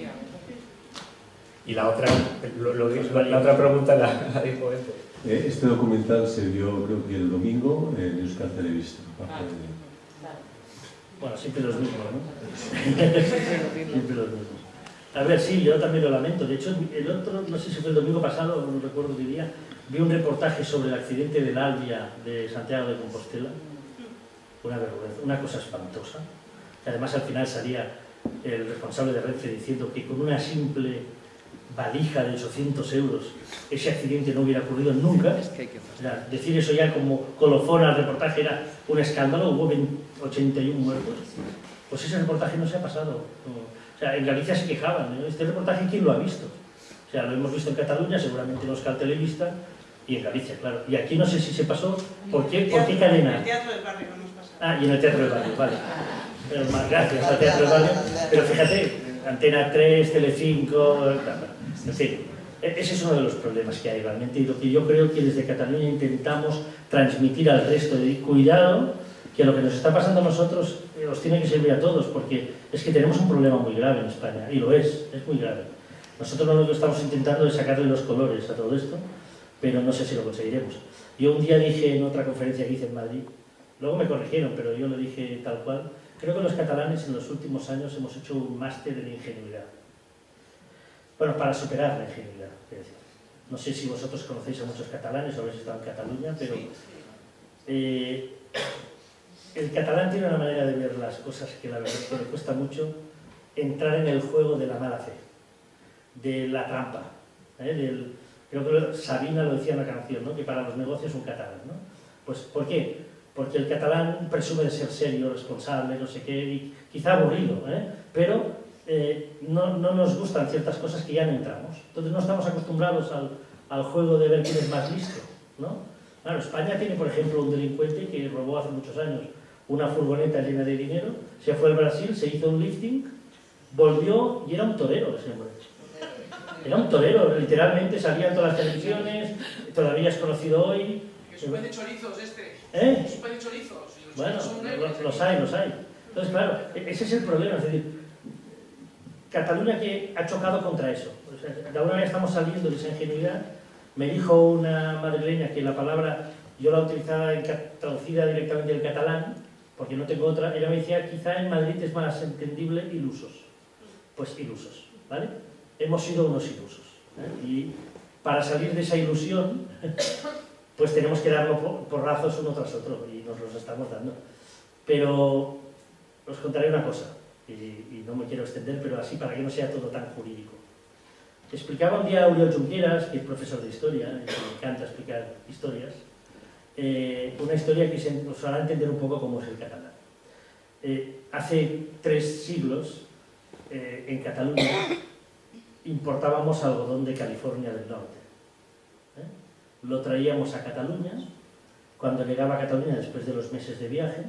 Y la otra, lo, lo, la, la otra pregunta la, la dijo este. Este documental se vio, creo que el domingo, en Euskal Telebista. Bueno, siempre los mismos, ¿no? Siempre los mismos. A ver, sí, yo también lo lamento. De hecho, el otro, no sé si fue el domingo pasado, no recuerdo qué día, vi un reportaje sobre el accidente del Albia de Santiago de Compostela. Una vergüenza, una cosa espantosa. Que además al final salía el responsable de Renfe diciendo que con una simple valija de ochocientos euros ese accidente no hubiera ocurrido nunca. O sea, decir eso ya como colofón al reportaje era un escándalo, hubo ochenta y uno muertos. Pues ese reportaje no se ha pasado. O sea, en Galicia se quejaban, ¿no? Este reportaje, ¿quién lo ha visto? O sea, lo hemos visto en Cataluña, seguramente en Euskal Telebista, y en Galicia, claro. Y aquí no sé si se pasó, ¿por qué, ¿por qué cadena? En el Teatro del Barrio hemos pasado. Ah, y en el Teatro del Barrio, vale. Pero más gracias al Teatro del Barrio. Pero fíjate, Antena tres, Telecinco, en fin. Ese es uno de los problemas que hay realmente, y lo que yo creo que desde Cataluña intentamos transmitir al resto, de cuidado, que lo que nos está pasando a nosotros eh, os tiene que servir a todos, porque es que tenemos un problema muy grave en España, y lo es, es muy grave. Nosotros lo que estamos intentando es sacarle los colores a todo esto, pero no sé si lo conseguiremos. Yo un día dije en otra conferencia que hice en Madrid, luego me corrigieron, pero yo lo dije tal cual, creo que los catalanes en los últimos años hemos hecho un máster en ingenuidad. Bueno, para superar la ingenuidad, es decir. No sé si vosotros conocéis a muchos catalanes o habéis estado en Cataluña, pero eh, el catalán tiene una manera de ver las cosas que la verdad es que le cuesta mucho entrar en el juego de la mala fe, de la trampa. ¿eh? Del, creo que Sabina lo decía en la canción, ¿no? Que para los negocios un catalán, ¿no? Pues, ¿por qué? Porque el catalán presume de ser serio, responsable, no sé qué, y quizá aburrido, ¿eh? pero eh, no, no nos gustan ciertas cosas que ya no entramos. Entonces no estamos acostumbrados al, al juego de ver quién es más listo, ¿no? Claro, España tiene, por ejemplo, un delincuente que robó hace muchos años una furgoneta llena de dinero, se fue al Brasil, se hizo un lifting, volvió y era un torero ese hombre. Era un torero, literalmente salía en todas las televisiones, todavía es conocido hoy. Es un país de chorizos este. ¿Eh? Es un país de chorizos. Y los Bueno, chorizos son negros. los, los hay, los hay. Entonces, claro, ese es el problema. Es decir, Cataluña que ha chocado contra eso. O sea, de alguna manera estamos saliendo de esa ingenuidad. Me dijo una madrileña que la palabra yo la utilizaba en, traducida directamente del catalán, porque no tengo otra. Ella me decía, quizá en Madrid es más entendible ilusos. Pues ilusos, ¿vale? Hemos sido unos ilusos. ¿eh? Y para salir de esa ilusión, pues tenemos que darnos porrazos uno tras otro, y nos los estamos dando. Pero os contaré una cosa, y, y no me quiero extender, pero así para que no sea todo tan jurídico. Explicaba un día a Oriol Junqueras, que es profesor de historia, y que me encanta explicar historias, eh, una historia que se, os hará entender un poco cómo es el catalán. Eh, hace tres siglos, eh, en Cataluña, importábamos algodón de California del Norte. ¿eh? Lo traíamos a Cataluña. Cuando llegaba a Cataluña, después de los meses de viaje,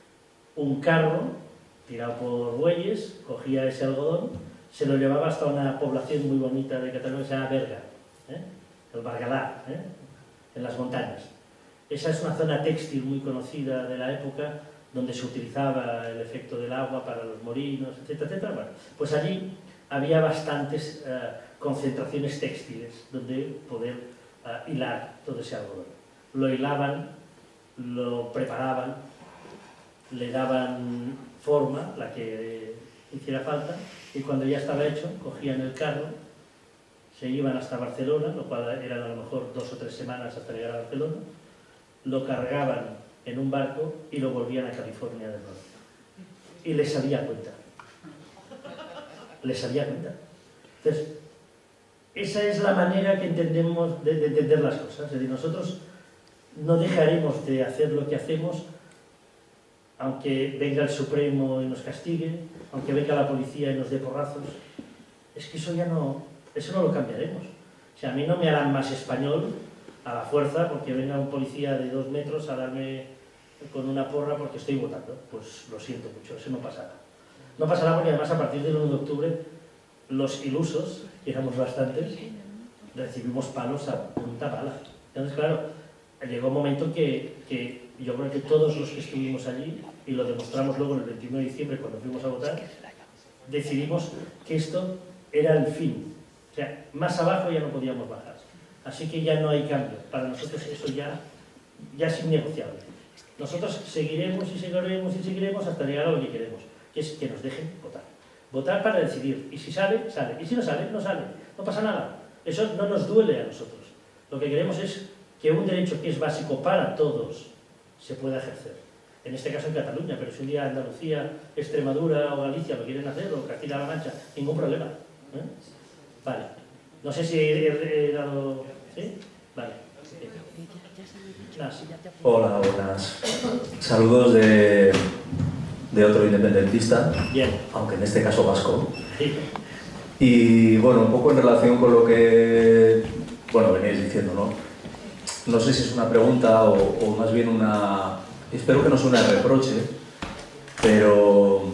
un carro tirado por bueyes cogía ese algodón, se lo llevaba hasta una población muy bonita de Cataluña que se llama Berga, ¿eh? el Bargalá, ¿eh? en las montañas. Esa es una zona textil muy conocida de la época, donde se utilizaba el efecto del agua para los molinos, etcétera, etcétera. Bueno, pues allí había bastantes uh, concentraciones textiles donde poder uh, hilar todo ese algodón. Lo hilaban, lo preparaban, le daban forma, la que hiciera falta, y cuando ya estaba hecho, cogían el carro, se iban hasta Barcelona, lo cual eran a lo mejor dos o tres semanas hasta llegar a Barcelona, lo cargaban en un barco y lo volvían a California del Norte. Y les salía cuenta. Les salía cuenta. Entonces, esa es la manera que entendemos de, de entender las cosas. Es decir, nosotros no dejaremos de hacer lo que hacemos, aunque venga el Supremo y nos castigue, aunque venga la policía y nos dé porrazos. Es que eso ya no, eso no lo cambiaremos. O sea, a mí no me harán más español a la fuerza porque venga un policía de dos metros a darme con una porra porque estoy votando. Pues lo siento mucho, eso no pasará. No pasará porque además a partir del uno de octubre los ilusos, que éramos bastantes, recibimos palos a punta pala. Entonces, claro, llegó un momento que, que yo creo que todos los que estuvimos allí, y lo demostramos luego el veintiuno de diciembre cuando fuimos a votar, decidimos que esto era el fin. O sea, más abajo ya no podíamos bajar. Así que ya no hay cambio. Para nosotros eso ya, ya es innegociable. Nosotros seguiremos y seguiremos y seguiremos hasta llegar a lo que queremos, que es que nos dejen votar. Votar para decidir. Y si sale, sale. Y si no sale, no sale. No pasa nada. Eso no nos duele a nosotros. Lo que queremos es que un derecho que es básico para todos se pueda ejercer. En este caso en Cataluña, pero si un día Andalucía, Extremadura o Galicia lo quieren hacer, o Castilla-La Mancha, ningún problema. ¿Eh? Vale. No sé si he, he dado... ¿Sí? Vale. Hola, buenas. Saludos de, de otro independentista, Bien. aunque en este caso vasco. Sí. Y bueno, un poco en relación con lo que, bueno, veníais diciendo, ¿no? No sé si es una pregunta o, o más bien una... Espero que no suene a reproche, pero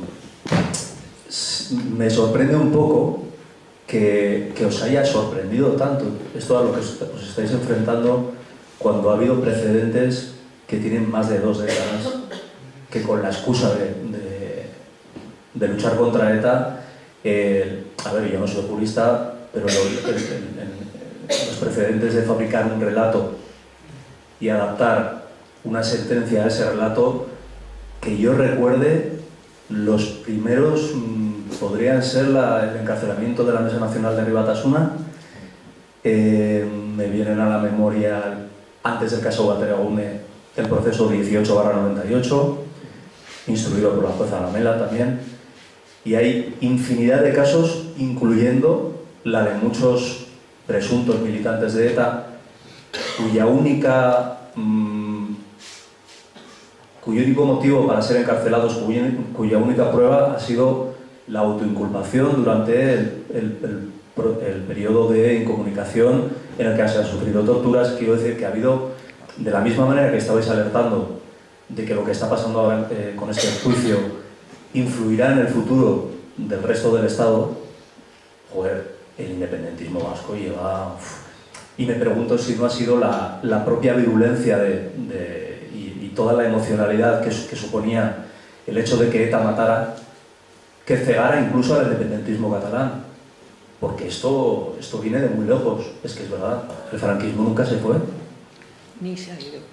me sorprende un poco que, que os haya sorprendido tanto esto a lo que os, os estáis enfrentando cuando ha habido precedentes que tienen más de dos décadas, que con la excusa de, de, de luchar contra ETA, eh, a ver, yo no soy jurista, pero lo, el, el, el, los precedentes de fabricar un relato y adaptar una sentencia a ese relato, que yo recuerde, los primeros mmm, podrían ser la, el encarcelamiento de la Mesa Nacional de Ribatasuna. Eh, me vienen a la memoria, antes del caso Bateragune, el proceso dieciocho barra noventa y ocho, instruido por la jueza Lamela también, y hay infinidad de casos, incluyendo la de muchos presuntos militantes de ETA, cuya única, mmm, cuyo único motivo para ser encarcelados, cuya, cuya única prueba ha sido la autoinculpación durante el, el, el el periodo de incomunicación en el que se han sufrido torturas. Quiero decir que ha habido, de la misma manera que estabais alertando de que lo que está pasando ahora eh, con este juicio influirá en el futuro del resto del Estado, joder, el independentismo vasco lleva... Uf, y me pregunto si no ha sido la, la propia virulencia de, de, y, y toda la emocionalidad que, que suponía el hecho de que ETA matara, que cegara incluso al independentismo catalán. Porque esto, esto viene de muy lejos, es que es verdad, el franquismo nunca se fue. Ni se ha ido.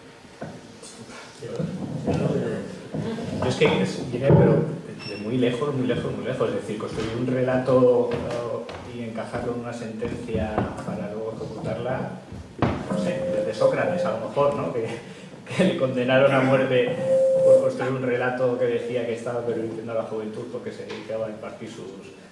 Yo es que es, viene pero de muy lejos, muy lejos, muy lejos. Es decir, construir un relato y encajarlo en una sentencia para luego ejecutarla, no sé, desde Sócrates a lo mejor, ¿no? Que, que le condenaron a muerte por construir un relato que decía que estaba pervirtiendo a la juventud porque se dedicaba a impartir sus...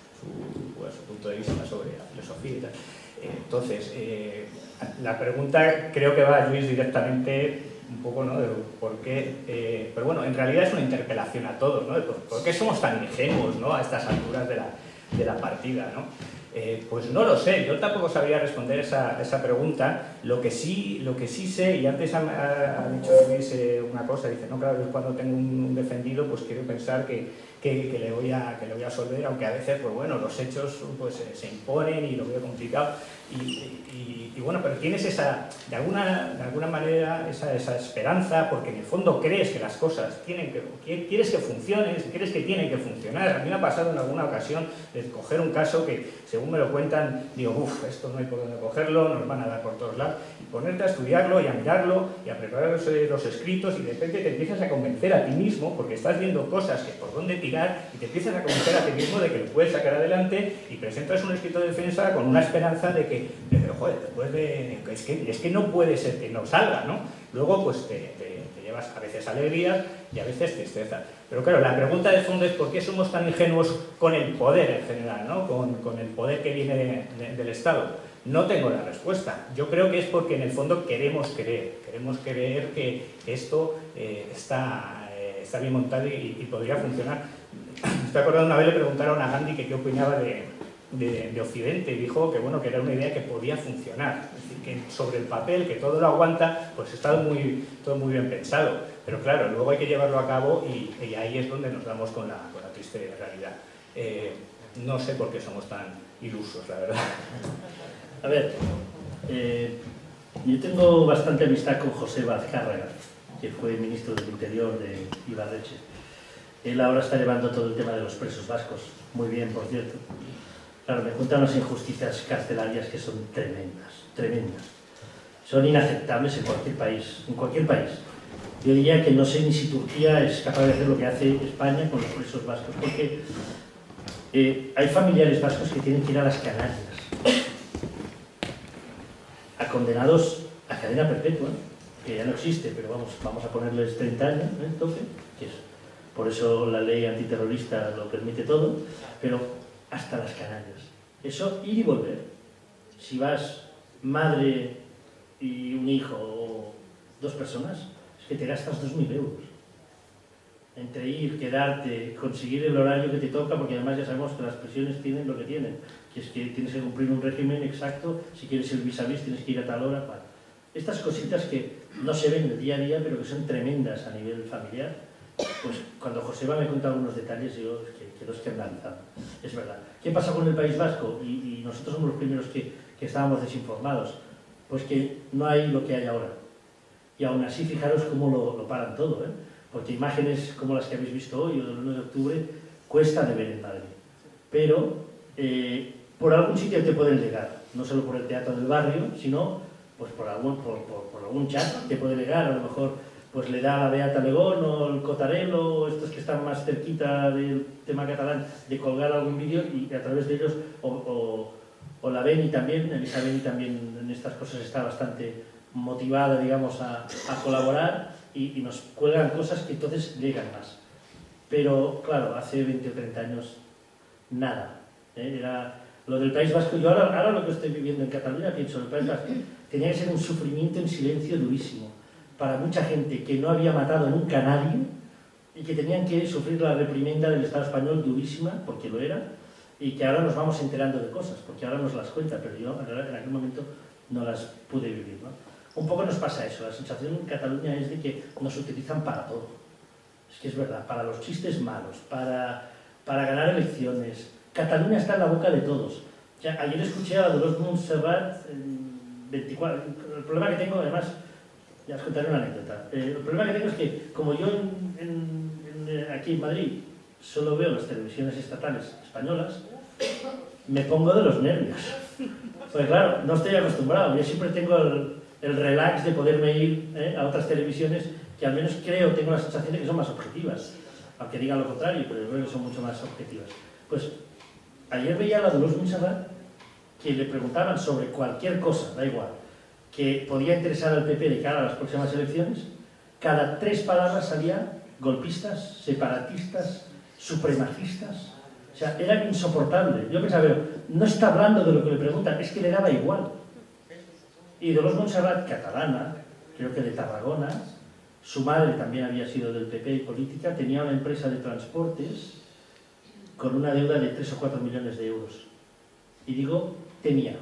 Su, pues, su punto de vista sobre la filosofía y tal. Eh, entonces, eh, la pregunta creo que va a Luis directamente un poco, ¿no? De por qué, eh, pero bueno, en realidad es una interpelación a todos, ¿no? De por, por qué somos tan ingenuos, ¿no? A estas alturas de la, de la partida, ¿no? Eh, pues no lo sé, yo tampoco sabría responder esa, esa pregunta. Lo que sí, lo que sí sé, y antes ha, ha dicho Luis eh, una cosa, dice, no, claro, yo cuando tengo un, un defendido, pues quiero pensar que, que, que, le voy a, que le voy a absolver, aunque a veces, pues bueno, los hechos pues, eh, se imponen y lo veo complicado. Y, y, y bueno, pero tienes esa, de alguna, de alguna manera, esa, esa esperanza, porque en el fondo crees que las cosas tienen que, quieres que funcionen, quieres que tienen que funcionar. A mí me ha pasado en alguna ocasión de coger un caso que, según me lo cuentan, digo, uff, esto no hay por dónde cogerlo, nos van a dar por todos lados, y ponerte a estudiarlo y a mirarlo y a preparar los, los escritos, y de repente te empiezas a convencer a ti mismo, porque estás viendo cosas que por dónde tirar, y te empiezas a convencer a ti mismo de que lo puedes sacar adelante, y presentas un escrito de defensa con una esperanza de que, de, joder, después de... Es que, es que no puede ser que no salga, ¿no? Luego, pues te, te, te llevas a veces alegría y a veces tristeza. Pero claro, la pregunta de fondo es por qué somos tan ingenuos con el poder en general, ¿no? Con, con el poder que viene de, de, del Estado. No tengo la respuesta. Yo creo que es porque en el fondo queremos creer. Queremos creer que esto eh, está, eh, está bien montado y, y podría funcionar. Estoy acordando, una vez le preguntaron a Gandhi que qué opinaba de, de, de Occidente, y dijo que, bueno, que era una idea que podía funcionar. Es decir, que sobre el papel, que todo lo aguanta, pues está muy, todo muy bien pensado. Pero claro, luego hay que llevarlo a cabo y, y ahí es donde nos damos con la, con la triste realidad. Eh, no sé por qué somos tan ilusos, la verdad. A ver, eh, yo tengo bastante amistad con José Azcárraga, que fue ministro del Interior de Ibarretxe. Él ahora está llevando todo el tema de los presos vascos, muy bien, por cierto. Claro, me cuentan las injusticias carcelarias que son tremendas, tremendas. Son inaceptables en cualquier país, en cualquier país. Yo diría que no sé ni si Turquía es capaz de hacer lo que hace España con los presos vascos, porque Eh, hay familiares vascos que tienen que ir a las Canarias, a condenados a cadena perpetua, que ya no existe, pero vamos, vamos a ponerles treinta años, ¿eh? Tope, que es, por eso la ley antiterrorista lo permite todo, pero hasta las Canarias. Eso, ir y volver. Si vas madre y un hijo o dos personas, es que te gastas dos mil euros. Entre ir, quedarte, conseguir el horario que te toca, porque además ya sabemos que las prisiones tienen lo que tienen, que es que tienes que cumplir un régimen exacto, si quieres el vis a vis tienes que ir a tal hora. Para. Estas cositas que no se ven de día a día, pero que son tremendas a nivel familiar, pues cuando Joseba me cuenta algunos detalles, yo es que quedo escandalizado. Es verdad. ¿Qué pasa con el País Vasco? Y, y nosotros somos los primeros que, que estábamos desinformados. Pues que no hay lo que hay ahora. Y aún así, fijaros cómo lo, lo paran todo, ¿eh? Porque imágenes como las que habéis visto hoy o del uno de octubre cuesta de ver en Madrid. Pero eh, por algún sitio te pueden llegar, no solo por el teatro del barrio, sino pues por algún, por, por, por algún chat te puede llegar, a lo mejor pues le da a la Beata Legón o el Cotarelo, o estos que están más cerquita del tema catalán, de colgar algún vídeo y a través de ellos, o, o, o la Beni también, Elisa Beni también en estas cosas está bastante motivada, digamos, a, a colaborar y, y nos cuelgan cosas que entonces llegan más. Pero, claro, hace veinte o treinta años, nada. ¿eh? Era lo del País Vasco. Yo ahora, ahora lo que estoy viviendo en Cataluña, pienso, el País Vasco tenía que ser un sufrimiento en silencio durísimo para mucha gente que no había matado nunca a nadie y que tenían que sufrir la reprimenda del Estado español durísima, porque lo era, y que ahora nos vamos enterando de cosas, porque ahora nos las cuenta, pero yo en aquel momento no las pude vivir, ¿no? Un poco nos pasa eso, la sensación en Cataluña es de que nos utilizan para todo. Es que es verdad, para los chistes malos, para, para ganar elecciones. Cataluña está en la boca de todos. Ya, ayer escuché a Dolors Montserrat, veinticuatro, el problema que tengo, además, ya os contaré una anécdota. Eh, el problema que tengo es que, como yo en, en, en, aquí en Madrid solo veo las televisiones estatales españolas, me pongo de los nervios. Pues claro, no estoy acostumbrado. Yo siempre tengo el, el relax de poderme ir eh, a otras televisiones que al menos creo, tengo la sensación de que son más objetivas. Aunque digan lo contrario, pero yo creo que son mucho más objetivas. Pues ayer veía a la Dolors Montserrat que le preguntaban sobre cualquier cosa, da igual, que podía interesar al P P de cara a las próximas elecciones. Cada tres palabras salía golpistas, separatistas, supremacistas. O sea, era insoportable. Yo pensaba, pero no está hablando de lo que le preguntan, es que le daba igual. Y Dolors Montserrat, catalana, creo que de Tarragona, su madre también había sido del P P y política, tenía una empresa de transportes con una deuda de tres o cuatro millones de euros. Y digo, tenía.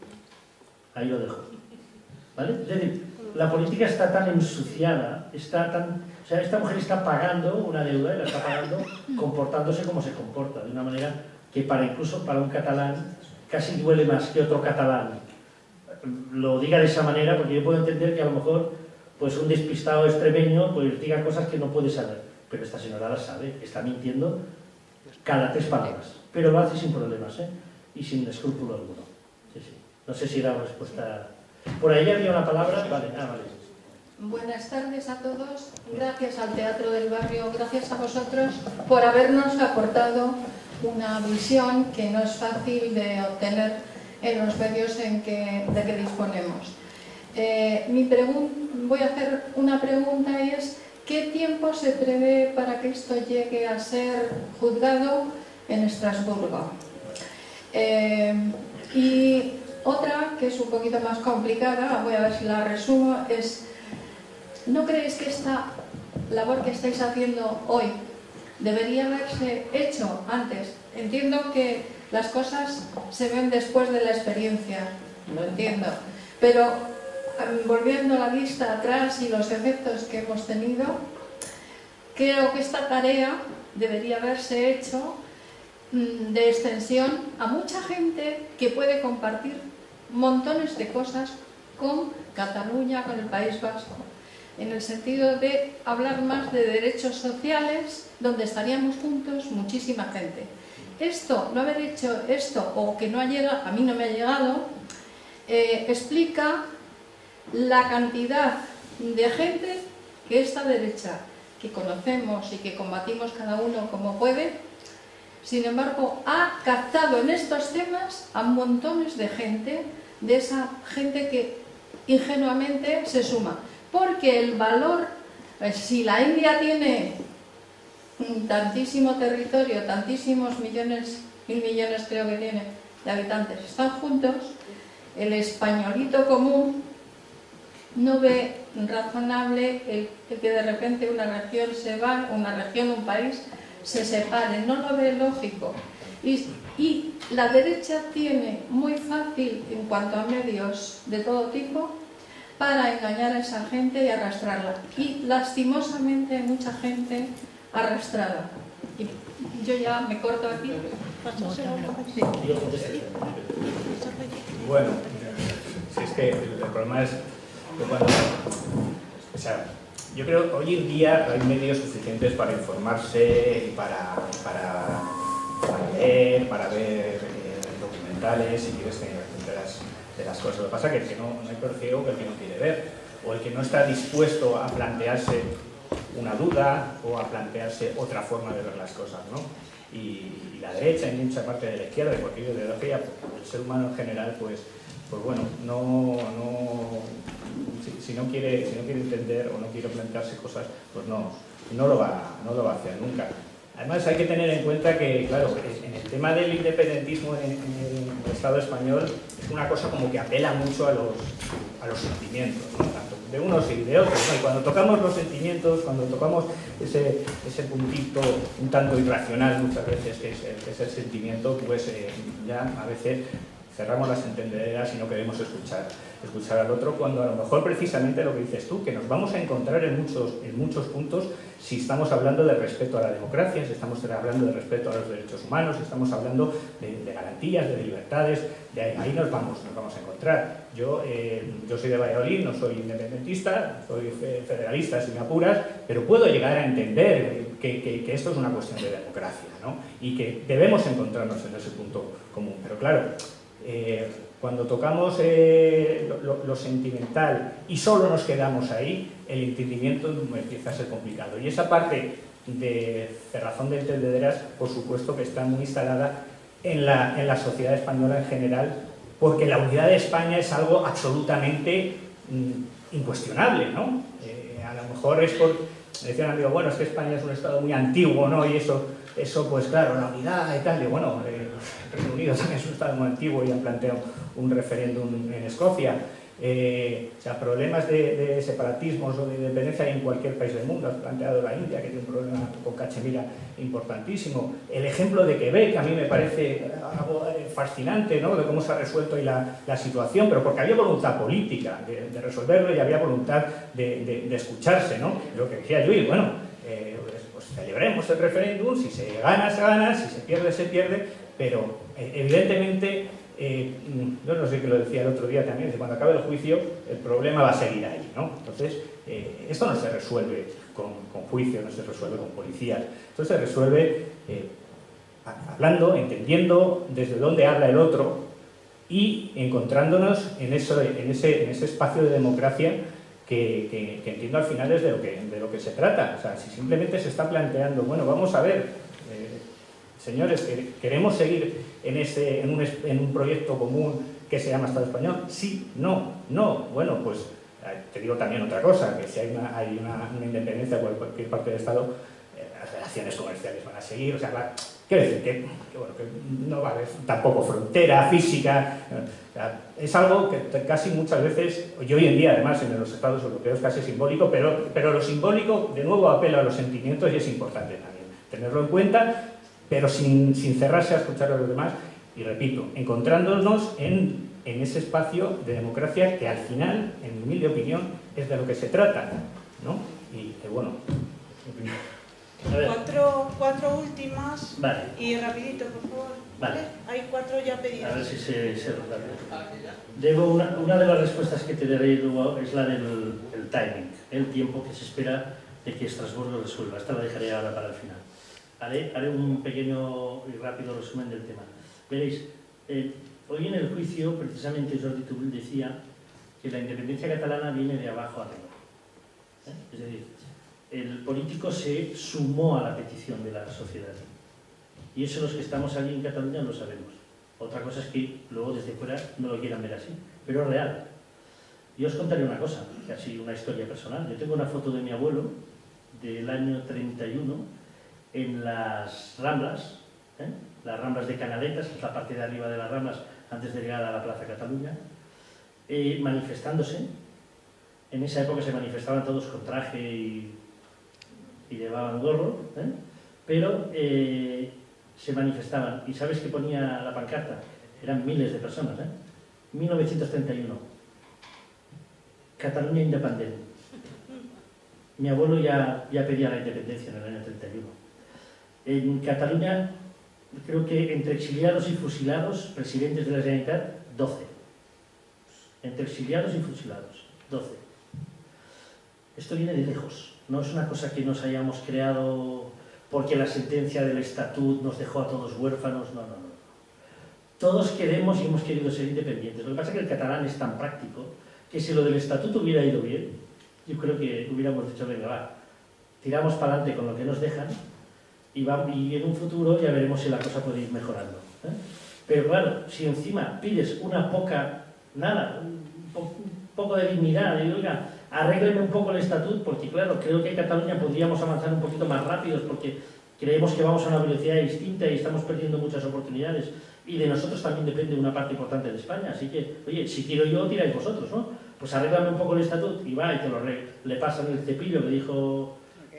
Ahí lo dejo. ¿Vale? Es decir, la política está tan ensuciada, está tan... O sea, esta mujer está pagando una deuda y la está pagando comportándose como se comporta, de una manera que para incluso para un catalán casi duele más que otro catalán lo diga de esa manera, porque yo puedo entender que a lo mejor pues un despistado extremeño pues diga cosas que no puede saber, pero esta señora las sabe, está mintiendo cada tres palabras, pero lo hace sin problemas, ¿eh? Y sin escrúpulo alguno. Sí, sí. No sé si era una respuesta... Por ahí había una palabra, vale, ah, vale. Buenas tardes a todos, gracias al Teatro del Barrio, gracias a vosotros por habernos aportado una visión que no es fácil de obtener en los medios en que, de que disponemos. Eh, mi voy a hacer una pregunta y es ¿qué tiempo se prevé para que esto llegue a ser juzgado en Estrasburgo? Eh, y otra, que es un poquito más complicada, voy a ver si la resumo, es ¿no creéis que esta labor que estáis haciendo hoy debería haberse hecho antes? Entiendo que las cosas se ven después de la experiencia, lo entiendo, pero volviendo la vista atrás y los efectos que hemos tenido, creo que esta tarea debería haberse hecho de extensión a mucha gente que puede compartir montones de cosas con Cataluña, con el País Vasco, en el sentido de hablar más de derechos sociales, donde estaríamos juntos muchísima gente. Esto, no haber hecho esto, o que no ha llegado, a mí no me ha llegado, eh, explica la cantidad de gente que esta derecha, que conocemos y que combatimos cada uno como puede, sin embargo, ha captado en estos temas a montones de gente, de esa gente que ingenuamente se suma. Porque el valor, pues, si la India tiene tantísimo territorio, tantísimos millones, mil millones creo que tiene de habitantes, están juntos, el españolito común no ve razonable el, el que de repente una región se va, una región, un país, se separe, no lo ve lógico. Y, y la derecha tiene muy fácil, en cuanto a medios de todo tipo, para engañar a esa gente y arrastrarla. Y lastimosamente hay mucha gente arrastrada. Y yo ya me corto aquí. Bueno, si es que el, el problema es que cuando... O sea, yo creo que hoy en día hay medios suficientes para informarse y para, para, para leer, para ver eh, documentales, si quieres, de las, de las cosas. Lo que pasa es que, el que no, no hay peor ciego que el que no quiere ver, o el que no está dispuesto a plantearse una duda o a plantearse otra forma de ver las cosas, ¿no? Y, y la derecha y mucha parte de la izquierda, de cualquier ideología, pues, el ser humano en general, pues, pues bueno, no, no si, si, no quiere, si no quiere entender o no quiere plantearse cosas, pues no, no, lo va, no lo va a hacer nunca. Además hay que tener en cuenta que, claro, en el tema del independentismo en, en el Estado español es una cosa como que apela mucho a los, a los sentimientos, ¿no? Tanto de unos y de otros, ¿no? Y cuando tocamos los sentimientos, cuando tocamos ese, ese puntito un tanto irracional muchas veces, que es el, que es el sentimiento, pues eh, ya a veces cerramos las entendederas y no queremos escuchar, escuchar al otro, cuando a lo mejor precisamente lo que dices tú, que nos vamos a encontrar en muchos, en muchos puntos si estamos hablando de respeto a la democracia, si estamos hablando de respeto a los derechos humanos, si estamos hablando de, de garantías, de libertades, de ahí, ahí nos, vamos, nos vamos a encontrar. Yo, eh, yo soy de Valladolid, no soy independentista, soy federalista si me apuras, pero puedo llegar a entender que, que, que esto es una cuestión de democracia, ¿no? Y que debemos encontrarnos en ese punto común. Pero claro, Eh, cuando tocamos eh, lo, lo, lo sentimental y solo nos quedamos ahí, el entendimiento empieza a ser complicado. Y esa parte de cerrazón de entendederas, por supuesto que está muy instalada en la, en la sociedad española en general, porque la unidad de España es algo absolutamente mm, incuestionable, ¿no? Eh, a lo mejor es por... Decía un amigo, bueno, es que España es un estado muy antiguo, ¿no? Y eso, eso pues claro, la unidad y tal, y bueno... Eh, Reino Unido también es un estado muy antiguo y han planteado un referéndum en Escocia. Eh, o sea, problemas de, de separatismos o de independencia hay en cualquier país del mundo. Has planteado la India, que tiene un problema con Cachemira importantísimo. El ejemplo de Quebec, a mí me parece algo fascinante, ¿no? De cómo se ha resuelto ahí la, la situación, pero porque había voluntad política de, de resolverlo y había voluntad de, de, de escucharse, ¿no? Lo que decía Luis, bueno, eh, pues, pues celebremos el referéndum, si se gana, se gana, si se pierde, se pierde. Pero eh, evidentemente, eh, yo no sé qué lo decía el otro día también, que cuando acabe el juicio el problema va a seguir ahí, ¿no? Entonces, eh, esto no se resuelve con, con juicio, no se resuelve con policías, esto se resuelve eh, hablando, entendiendo desde dónde habla el otro y encontrándonos en, eso, en, ese, en ese espacio de democracia que, que, que entiendo al final es de lo que, de lo que se trata. O sea, si simplemente se está planteando, bueno, vamos a ver... Señores, ¿queremos seguir en, ese, en, un, en un proyecto común que se llama Estado español? Sí, no, no. Bueno, pues te digo también otra cosa, que si hay una, hay una, una independencia por cualquier parte del Estado, eh, las relaciones comerciales van a seguir. O sea, va, quiero decir que, que, bueno, que no va a haber tampoco frontera física. O sea, es algo que casi muchas veces, y hoy en día además en los Estados europeos casi simbólico, pero, pero lo simbólico de nuevo apela a los sentimientos y es importante también tenerlo en cuenta, pero sin, sin cerrarse a escuchar a los demás, y repito, encontrándonos en, en ese espacio de democracia que al final, en mi humilde opinión, es de lo que se trata, ¿no? Y que bueno... Cuatro, cuatro últimas, vale. Y rapidito, por favor. Vale. Hay cuatro ya pedidas. A ver si se, se Debo una, una de las respuestas que te daré luego es la del el timing, el tiempo que se espera de que Estrasburgo resuelva. Esta la dejaré ahora para el final. Haré, haré un pequeño y rápido resumen del tema. Veréis, eh, hoy en el juicio, precisamente Jordi Turull decía que la independencia catalana viene de abajo arriba. ¿Eh? Es decir, el político se sumó a la petición de la sociedad. Y eso los que estamos allí en Cataluña lo sabemos. Otra cosa es que luego desde fuera no lo quieran ver así, pero es real. Yo os contaré una cosa, casi una historia personal. Yo tengo una foto de mi abuelo del año treinta y uno en las Ramblas, ¿eh? las Ramblas de Canaletas, que es la parte de arriba de las Ramblas antes de llegar a la Plaza Cataluña, eh, manifestándose. En esa época se manifestaban todos con traje y, y llevaban gorro, ¿eh? pero eh, se manifestaban. ¿Y sabes qué ponía la pancarta? Eran miles de personas, ¿eh? mil novecientos treinta y uno. Cataluña independiente. Mi abuelo ya, ya pedía la independencia en el año treinta y uno. En Cataluña, creo que entre exiliados y fusilados, presidentes de la Generalitat, doce. Entre exiliados y fusilados, doce. Esto viene de lejos. No es una cosa que nos hayamos creado porque la sentencia del Estatut nos dejó a todos huérfanos. No, no, no. Todos queremos y hemos querido ser independientes. Lo que pasa es que el catalán es tan práctico que si lo del Estatuto hubiera ido bien, yo creo que hubiéramos dicho, venga, va, tiramos para adelante con lo que nos dejan y, va, y en un futuro ya veremos si la cosa puede ir mejorando. ¿eh? Pero claro, si encima pides una poca, nada, un, po, un poco de dignidad, y oiga, arréglenme un poco el Estatuto, porque claro, creo que en Cataluña podríamos avanzar un poquito más rápidos, porque creemos que vamos a una velocidad distinta y estamos perdiendo muchas oportunidades. Y de nosotros también depende una parte importante de España, así que, oye, si tiro yo, tiráis vosotros, ¿no? Pues arréglame un poco el Estatuto y va, y te lo re, le pasan el cepillo que dijo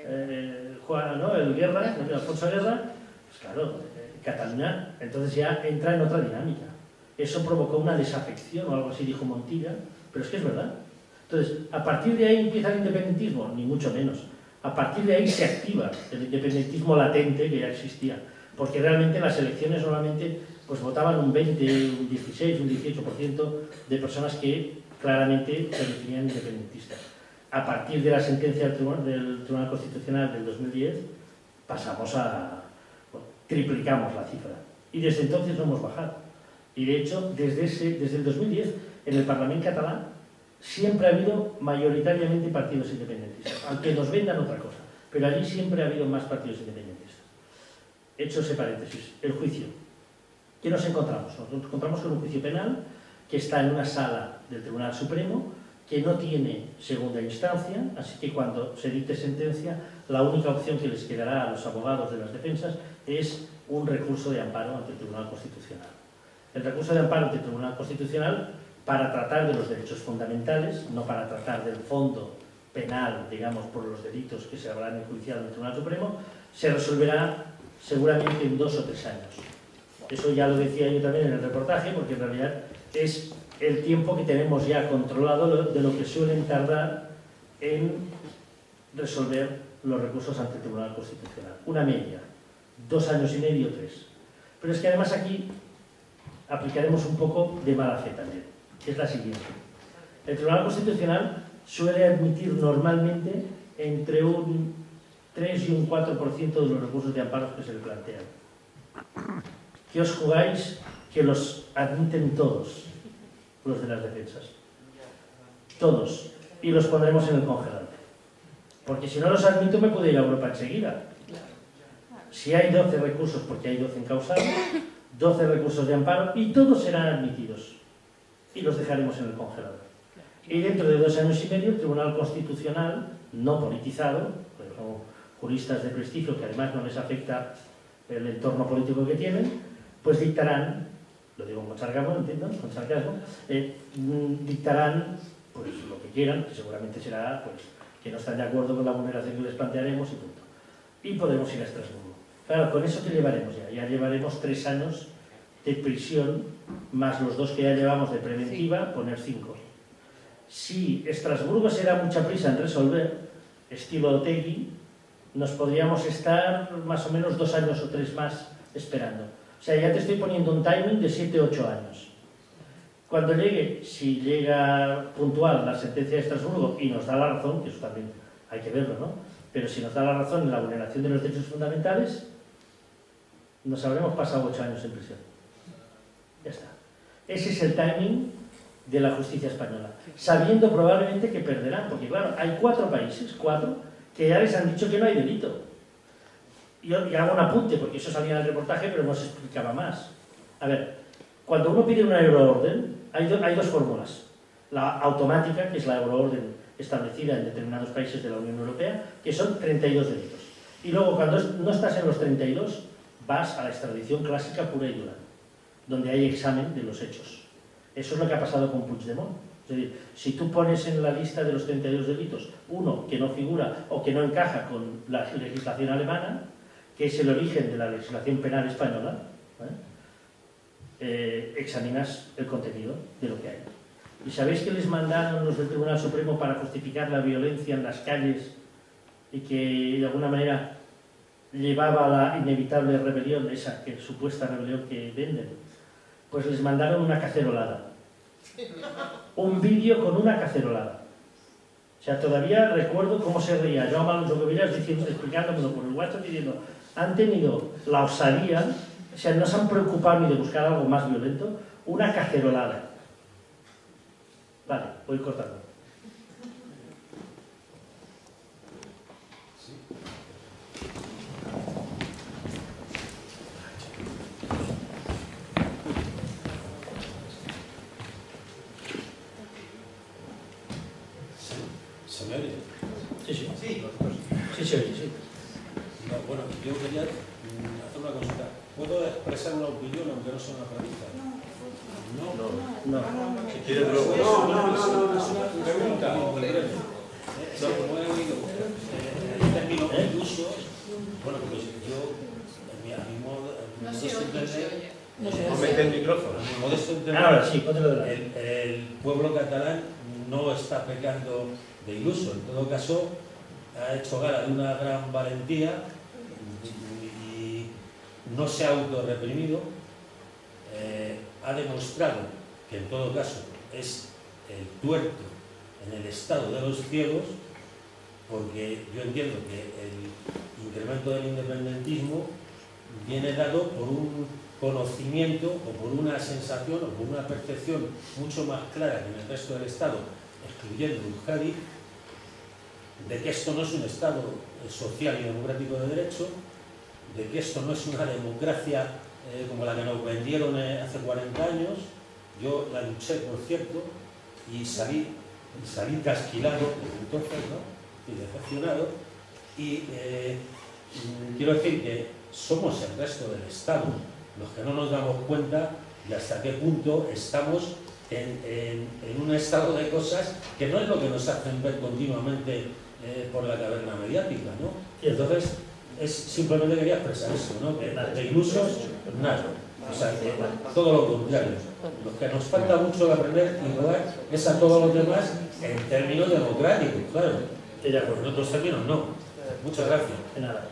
eh, Juan, ¿no? El Guerra, el Alfonso Guerra, pues claro, eh, Cataluña, entonces ya entra en otra dinámica. Eso provocó una desafección o algo así, dijo Montilla, pero es que es verdad. Entonces, a partir de ahí empieza el independentismo, ni mucho menos. A partir de ahí se activa el independentismo latente que ya existía, porque realmente en las elecciones normalmente pues votaban un veinte, un dieciséis, un dieciocho por ciento de personas que claramente se definían independentistas. A partir de la sentencia del Tribunal, del Tribunal Constitucional del dos mil diez, pasamos a... Bueno, triplicamos la cifra. Y desde entonces no hemos bajado. Y de hecho, desde, ese, desde el dos mil diez, en el Parlamento catalán, siempre ha habido mayoritariamente partidos independentistas, aunque nos vendan otra cosa. Pero allí siempre ha habido más partidos independentistas. Hecho ese paréntesis, el juicio. ¿Qué nos encontramos? Nos encontramos con un juicio penal que está en una sala del Tribunal Supremo, que no tiene segunda instancia, así que cuando se dicte sentencia, la única opción que les quedará a los abogados de las defensas es un recurso de amparo ante el Tribunal Constitucional. El recurso de amparo ante el Tribunal Constitucional, para tratar de los derechos fundamentales, no para tratar del fondo penal, digamos, por los delitos que se habrán enjuiciado en el Tribunal Supremo, se resolverá seguramente en dos o tres años. Eso ya lo decía yo también en el reportaje, porque en realidad es el tiempo que tenemos ya controlado de lo que suelen tardar en resolver los recursos ante el Tribunal Constitucional. Una media, dos años y medio, tres. Pero es que además aquí aplicaremos un poco de mala fe también, que es la siguiente. El Tribunal Constitucional suele admitir normalmente entre un tres y un cuatro por ciento de los recursos de amparo que se le plantean. ¿Qué os jugáis? Que los admiten todos los de las defensas. Todos. Y los pondremos en el congelador. Porque si no los admito me puedo ir a Europa enseguida. Si hay doce recursos, porque hay doce encausados, doce recursos de amparo, y todos serán admitidos. Y los dejaremos en el congelador. Y dentro de dos años y medio, el Tribunal Constitucional, no politizado, porque son juristas de prestigio que además no les afecta el entorno político que tienen, pues dictarán, lo digo con sarcasmo, entiendo, con sarcasmo, eh, dictarán pues lo que quieran, que seguramente será pues, que no están de acuerdo con la vulneración que les plantearemos y punto. Y podremos ir a Estrasburgo. Claro, con eso que llevaremos ya, ya llevaremos tres años de prisión, más los dos que ya llevamos de preventiva, sí. Poner cinco. Si Estrasburgo se da mucha prisa en resolver, estilo Otegi, nos podríamos estar más o menos dos años o tres más esperando. O sea, ya te estoy poniendo un timing de siete u ocho años. Cuando llegue, si llega puntual la sentencia de Estrasburgo y nos da la razón, que eso también hay que verlo, ¿no? Pero si nos da la razón en la vulneración de los derechos fundamentales, nos habremos pasado ocho años en prisión. Ya está. Ese es el timing de la justicia española, sabiendo probablemente que perderán, porque claro, hay cuatro países, cuatro, que ya les han dicho que no hay delito. y hago un apunte, porque eso salía en el reportaje, pero no se explicaba más. A ver, cuando uno pide una euroorden, hay, do, hay dos fórmulas. La automática, que es la euroorden establecida en determinados países de la Unión Europea, que son treinta y dos delitos. Y luego, cuando no estás en los treinta y dos, vas a la extradición clásica pura y dura, donde hay examen de los hechos. Eso es lo que ha pasado con Puigdemont. Es decir, si tú pones en la lista de los treinta y dos delitos uno que no figura o que no encaja con la legislación alemana, que es el origen de la legislación penal española, ¿eh? Eh, examinas el contenido de lo que hay. ¿Y sabéis que les mandaron los del Tribunal Supremo para justificar la violencia en las calles y que de alguna manera llevaba a la inevitable rebelión, esa que, supuesta rebelión que venden? Pues les mandaron una cacerolada. Un vídeo con una cacerolada. O sea, todavía recuerdo cómo se reía Jaume Alonso Cuevillas diciendo, explicándomelo por el WhatsApp, diciendo, han tenido la osadía, o sea, no se han preocupado ni de buscar algo más violento, una cacerolada. Vale, voy cortando. ¿Se me oye? Sí, sí. Sí, sí, se oye, sí. No, bueno, yo quería hacer una consulta. ¿Puedo expresar una opinión aunque no sea una pregunta? No. No. No. Si quieres luego. No, no, no, no, es una pregunta. Muy breve. Es que como he oído el término iluso, bueno, pues yo, a mi modo, a mi modesto entender, No mete el micrófono. a mi modesto entender, Ahora sí, póntelo de lado. el, el pueblo catalán no está pecando de iluso. En todo caso, ha hecho gala de una gran valentía y no se ha autorreprimido. Eh, ha demostrado que en todo caso es el tuerto en el estado de los ciegos, porque yo entiendo que el incremento del independentismo viene dado por un conocimiento o por una sensación o por una percepción mucho más clara que en el resto del estado, excluyendo Euskadi, de que esto no es un estado social y democrático de derecho, de que esto no es una democracia eh, como la que nos vendieron eh, hace cuarenta años. Yo la luché, por cierto, y salí, y salí casquilado desde entonces, ¿no? Y decepcionado. Y eh, quiero decir que somos el resto del Estado los que no nos damos cuenta de hasta qué punto estamos en, en, en un estado de cosas que no es lo que nos hacen ver continuamente eh, por la caverna mediática, ¿no? Y entonces, es, simplemente quería expresar eso, ¿no? Que de ilusos, nada. O sea, que todo lo contrario. Lo que nos falta mucho de aprender y rodar es a todos los demás en términos democráticos, claro. En otros términos no. Muchas gracias. De nada.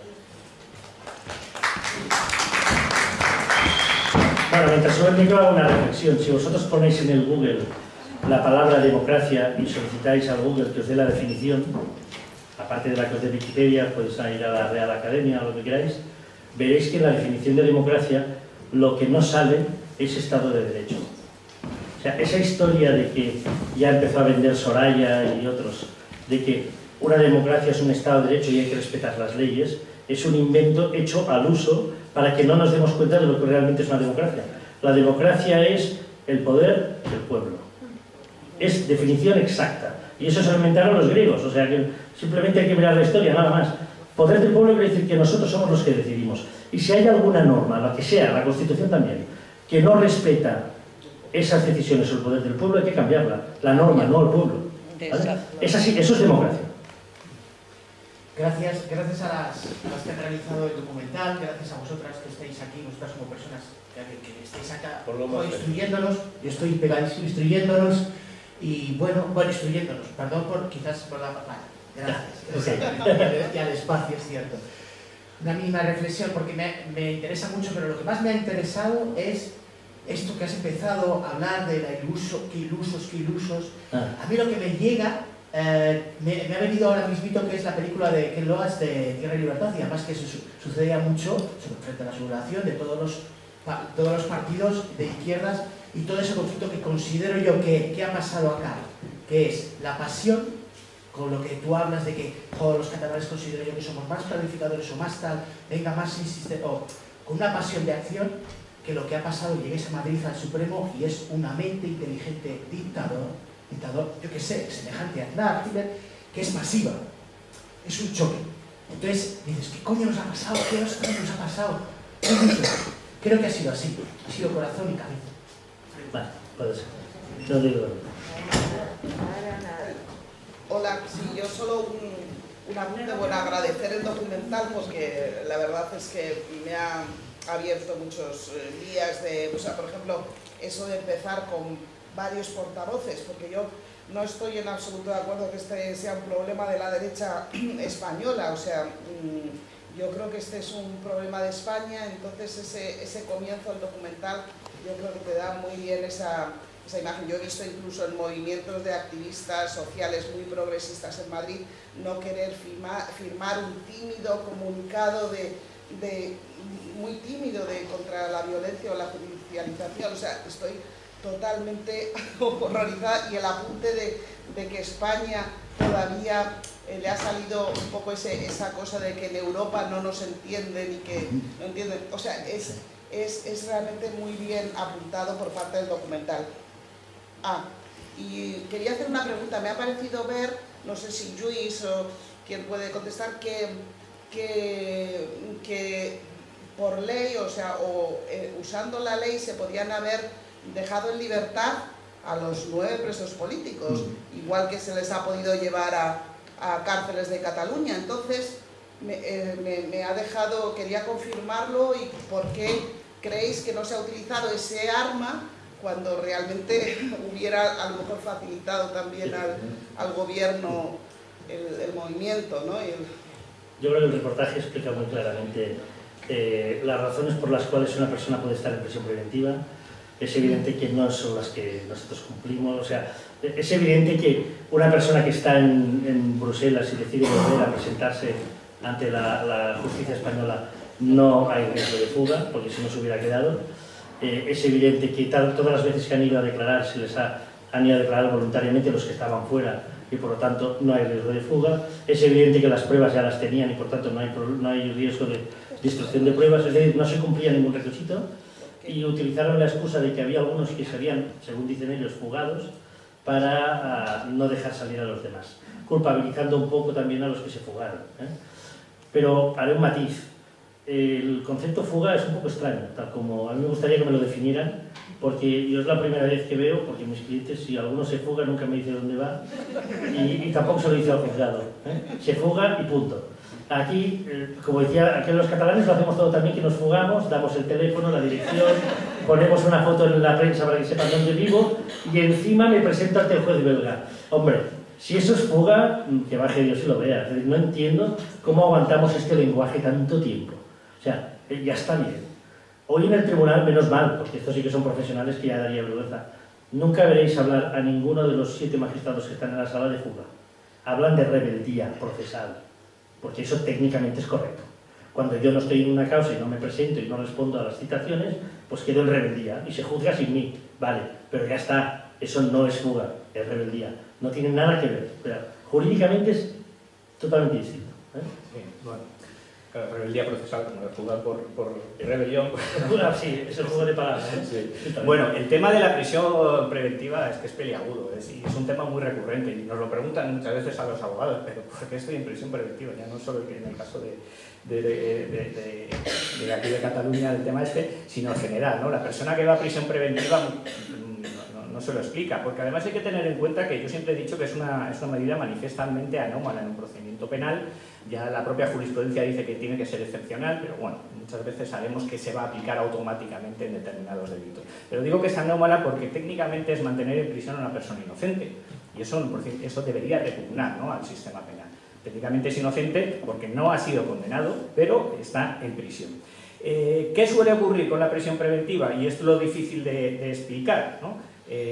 Bueno, mientras subo el micro hago una reflexión. Si vosotros ponéis en el Google la palabra democracia y solicitáis al Google que os dé la definición, aparte de la que os dé Wikipedia, podéis ir a la Real Academia o lo que queráis, veréis que en la definición de democracia lo que no sale es Estado de Derecho. O sea, esa historia de que ya empezó a vender Soraya y otros, de que una democracia es un Estado de Derecho y hay que respetar las leyes, es un invento hecho al uso para que no nos demos cuenta de lo que realmente es una democracia. La democracia es el poder del pueblo. Es definición exacta. Y eso se lo inventaron los griegos, o sea que simplemente hay que mirar la historia, nada más. Poder del pueblo quiere decir que nosotros somos los que decidimos. Y si hay alguna norma, la que sea, la Constitución también, que no respeta esas decisiones o el poder del pueblo, hay que cambiarla. La norma, no el pueblo. ¿Vale? Es así, eso es democracia. Gracias, gracias a las, a las que han realizado el documental, gracias a vosotras que estáis aquí, vosotras como personas que, que estáis acá instruyéndonos, yo estoy pegadísimo instruyéndonos y bueno, bueno, instruyéndonos, perdón por quizás por la... Vale, gracias, gracias. Y al espacio, es cierto. Una mínima reflexión porque me, me interesa mucho, pero lo que más me ha interesado es esto que has empezado a hablar de la iluso, que ilusos, que ilusos. Ah. A mí lo que me llega... Eh, me, me ha venido ahora mismito que es la película de Ken Loach de Tierra y Libertad, y además que eso su, sucedía mucho frente a la sublevación de todos los, pa, todos los partidos de izquierdas y todo ese conflicto que considero yo que, que ha pasado acá, que es la pasión con lo que tú hablas de que oh, los catalanes considero yo que somos más planificadores o más tal, venga más insiste, o con una pasión de acción, que lo que ha pasado, lleguéis a Madrid al Supremo y es una mente inteligente dictador, dictador, yo qué sé, semejante a Aznar, que es masiva, es un choque. Entonces dices, ¿qué coño nos ha pasado? ¿Qué ostras nos ha pasado? Creo que ha sido así, ha sido corazón y cabeza. Vale, puede ser. No digo. Hola, sí, yo solo un, un apunte, bueno, agradecer el documental porque la verdad es que me ha abierto muchos días de, o sea, por ejemplo, eso de empezar con varios portavoces, porque yo no estoy en absoluto de acuerdo que este sea un problema de la derecha española, o sea, yo creo que este es un problema de España, entonces ese, ese comienzo del documental yo creo que te da muy bien esa, esa imagen. Yo he visto incluso en movimientos de activistas sociales muy progresistas en Madrid no querer firmar, firmar un tímido comunicado de, de muy tímido de contra la violencia o la judicialización, o sea, estoy totalmente horrorizada, y el apunte de, de que España todavía eh, le ha salido un poco ese, esa cosa de que en Europa no nos entienden y que no entienden, o sea, es, es, es realmente muy bien apuntado por parte del documental. Ah, y quería hacer una pregunta, me ha parecido ver, no sé si Luis o quien puede contestar, que, que, que por ley, o sea, o eh, usando la ley se podían haber dejado en libertad a los nueve presos políticos, igual que se les ha podido llevar a, a cárceles de Cataluña. Entonces, me, eh, me, me ha dejado, quería confirmarlo, y por qué creéis que no se ha utilizado ese arma cuando realmente hubiera a lo mejor facilitado también al, al gobierno el, el movimiento, ¿no? Y el... Yo creo que el reportaje explica muy claramente eh, las razones por las cuales una persona puede estar en prisión preventiva. Es evidente que no son las que nosotros cumplimos, o sea, es evidente que una persona que está en, en Bruselas y decide volver a presentarse ante la, la justicia española, no hay riesgo de fuga, porque si no se hubiera quedado. Eh, es evidente que tal, todas las veces que han ido a declarar, se les ha, han ido a declarar voluntariamente los que estaban fuera, y por lo tanto no hay riesgo de fuga. Es evidente que las pruebas ya las tenían y por tanto no hay, no hay riesgo de destrucción de pruebas, es decir, no se cumplía ningún requisito. Y utilizaron la excusa de que había algunos que se habían, según dicen ellos, fugados para uh, no dejar salir a los demás, culpabilizando un poco también a los que se fugaron, ¿eh? Pero haré un matiz. El concepto fuga es un poco extraño, tal como a mí me gustaría que me lo definieran, porque yo es la primera vez que veo, porque mis clientes, si alguno se fuga, nunca me dice dónde va, y, y tampoco se lo dice al juzgado, ¿eh? Se fuga y punto. Aquí, eh, como decía, aquí los catalanes lo hacemos todo también, que nos fugamos, damos el teléfono, la dirección, ponemos una foto en la prensa para que sepan dónde vivo, y encima me presento ante el juez belga. Hombre, si eso es fuga, que baje Dios y lo vea. No entiendo cómo aguantamos este lenguaje tanto tiempo. O sea, ya está bien. Hoy en el tribunal, menos mal, porque estos sí que son profesionales que ya daría vergüenza, nunca veréis hablar a ninguno de los siete magistrados que están en la sala de fuga. Hablan de rebeldía procesal, porque eso técnicamente es correcto. Cuando yo no estoy en una causa y no me presento y no respondo a las citaciones, pues quedo en rebeldía y se juzga sin mí. Vale, pero ya está, eso no es fuga, es rebeldía. No tiene nada que ver. Pero jurídicamente es totalmente distinto, ¿eh? Sí, bueno. Claro, rebeldía procesal, como de fuga por, por rebelión. Sí, es el juego de palabras, ¿eh? Sí. Bueno, el tema de la prisión preventiva es que es peliagudo, es, y es un tema muy recurrente, y nos lo preguntan muchas veces a los abogados, pero ¿por qué estoy en prisión preventiva? Ya no solo en el caso de, de, de, de, de, de aquí de Cataluña, el tema este, sino en general, ¿no? La persona que va a prisión preventiva no, no, no se lo explica, porque además hay que tener en cuenta que yo siempre he dicho que es una, es una medida manifiestamente anómala en un procedimiento penal. Ya la propia jurisprudencia dice que tiene que ser excepcional, pero bueno, muchas veces sabemos que se va a aplicar automáticamente en determinados delitos. Pero digo que es anómala porque técnicamente es mantener en prisión a una persona inocente, y eso, eso debería repugnar, ¿no?, al sistema penal. Técnicamente es inocente porque no ha sido condenado, pero está en prisión. Eh, ¿Qué suele ocurrir con la prisión preventiva? Y esto es lo difícil de, de explicar, ¿no?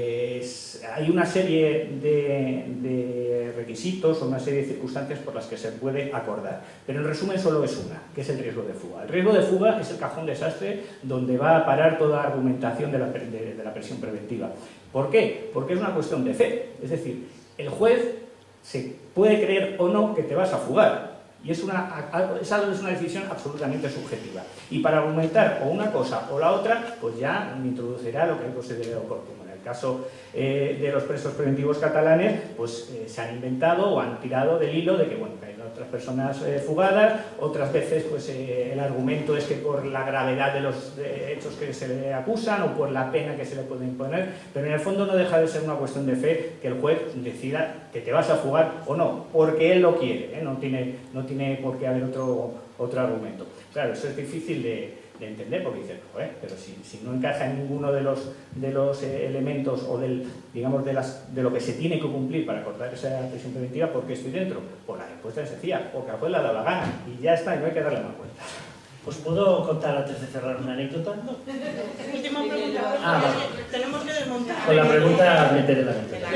Es, hay una serie de, de requisitos o una serie de circunstancias por las que se puede acordar, pero en resumen solo es una, que es el riesgo de fuga. El riesgo de fuga es el cajón desastre donde va a parar toda argumentación de la, de, de la prisión preventiva. ¿Por qué? Porque es una cuestión de fe, es decir, el juez se puede creer o no que te vas a fugar. Y es una, es algo, es una decisión absolutamente subjetiva. Y para argumentar o una cosa o la otra, pues ya introducirá lo que considere oportuno. En el caso eh, de los presos preventivos catalanes, pues eh, se han inventado o han tirado del hilo de que, bueno, que hay otras personas eh, fugadas, otras veces pues eh, el argumento es que por la gravedad de los de hechos que se le acusan o por la pena que se le puede imponer, pero en el fondo no deja de ser una cuestión de fe que el juez decida que te vas a fugar o no, porque él lo quiere, ¿eh? no tiene, no tiene por qué haber otro, otro argumento. Claro, eso es difícil de, de entender porque dicen, ¿eh? pero si, si no encaja en ninguno de los, de los eh, elementos o del, digamos, de, las, de lo que se tiene que cumplir para acordar esa prisión preventiva, ¿por qué estoy dentro? Pues la respuesta es sencilla, porque al juez le ha dado la gana y ya está, y no hay que darle más vueltas. ¿Os puedo contar antes de cerrar una anécdota? Última pregunta. Ah, vale. Tenemos que desmontar. Con la pregunta meteré la anécdota.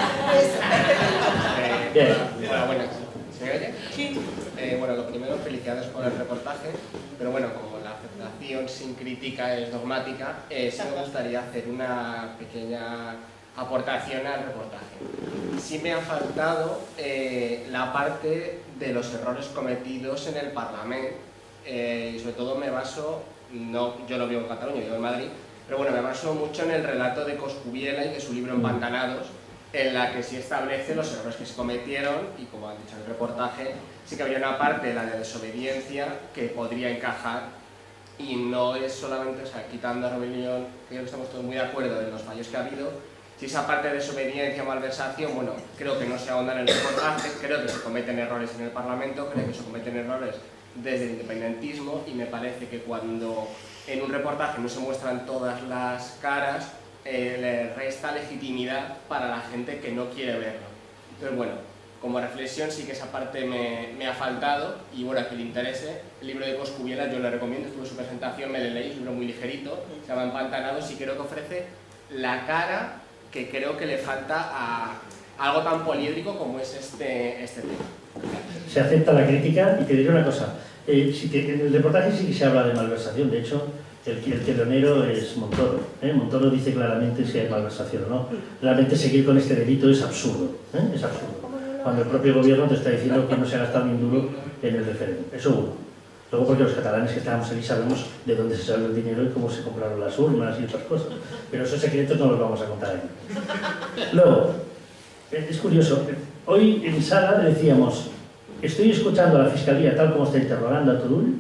Bien. Bueno, bueno, ¿se oye? Sí. Eh, bueno, lo primero, felicidades por el reportaje, pero bueno, como la aceptación sin crítica es dogmática, eh, sí me gustaría hacer una pequeña aportación al reportaje. Sí me ha faltado eh, la parte de los errores cometidos en el Parlamento, eh, y sobre todo me baso, no, yo lo vivo en Cataluña, yo vivo en Madrid, pero bueno, me baso mucho en el relato de Coscubiela y de su libro Empantanados, en la que sí establece los errores que se cometieron y, como han dicho en el reportaje, sí que había una parte, la de desobediencia, que podría encajar y no es solamente, o sea, quitando a rebelión, creo que estamos todos muy de acuerdo en los fallos que ha habido. Si esa parte de desobediencia o malversación, bueno, creo que no se ahonda en el reportaje, creo que se cometen errores en el Parlamento, creo que se cometen errores desde el independentismo y me parece que cuando en un reportaje no se muestran todas las caras, eh, le resta legitimidad para la gente que no quiere verlo. Entonces, bueno, como reflexión sí que esa parte me, me ha faltado y bueno, a quien le interese, el libro de Coscubiela yo le recomiendo, estuve en su presentación, me lo leí, es un libro muy ligerito, se llama Empantanados y creo que ofrece la cara que creo que le falta a algo tan poliédrico como es este, este tema. Se acepta la crítica y te diré una cosa, eh, si te, en el reportaje sí que se habla de malversación, de hecho el, el telonero es Montoro, ¿eh? Montoro dice claramente si hay malversación o no, realmente seguir con este delito es absurdo, ¿eh? es absurdo, cuando el propio gobierno te está diciendo que no se ha gastado ni un duro en el referéndum, eso uno. Luego porque los catalanes que estábamos allí sabemos de dónde se salió el dinero y cómo se compraron las urnas y otras cosas, pero esos secretos no los vamos a contar aquí. Luego, es curioso, hoy en sala decíamos, estoy escuchando a la Fiscalía tal como está interrogando a Turull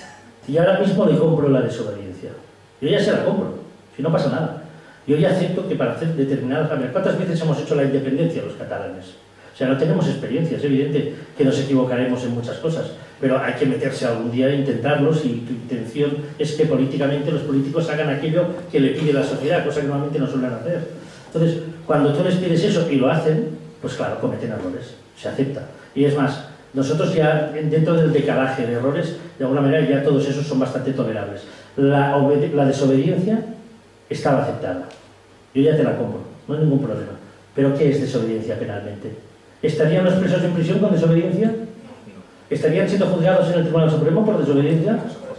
y ahora mismo le compro la desobediencia. Yo ya se la compro, si no pasa nada. Yo ya acepto que para hacer determinadas... ¿Cuántas veces hemos hecho la independencia los catalanes? O sea, no tenemos experiencia, es evidente que nos equivocaremos en muchas cosas, pero hay que meterse algún día e intentarlos y tu intención es que políticamente los políticos hagan aquello que le pide la sociedad, cosa que normalmente no suelen hacer. Entonces, cuando tú les pides eso y lo hacen, pues claro, cometen errores, se acepta. Y es más, nosotros ya dentro del decalaje de errores, de alguna manera ya todos esos son bastante tolerables. La, la desobediencia estaba aceptada, yo ya te la compro, no hay ningún problema. ¿Pero qué es desobediencia penalmente? ¿Estarían los presos en prisión con desobediencia? ¿Estarían siendo juzgados en el Tribunal Supremo por desobediencia?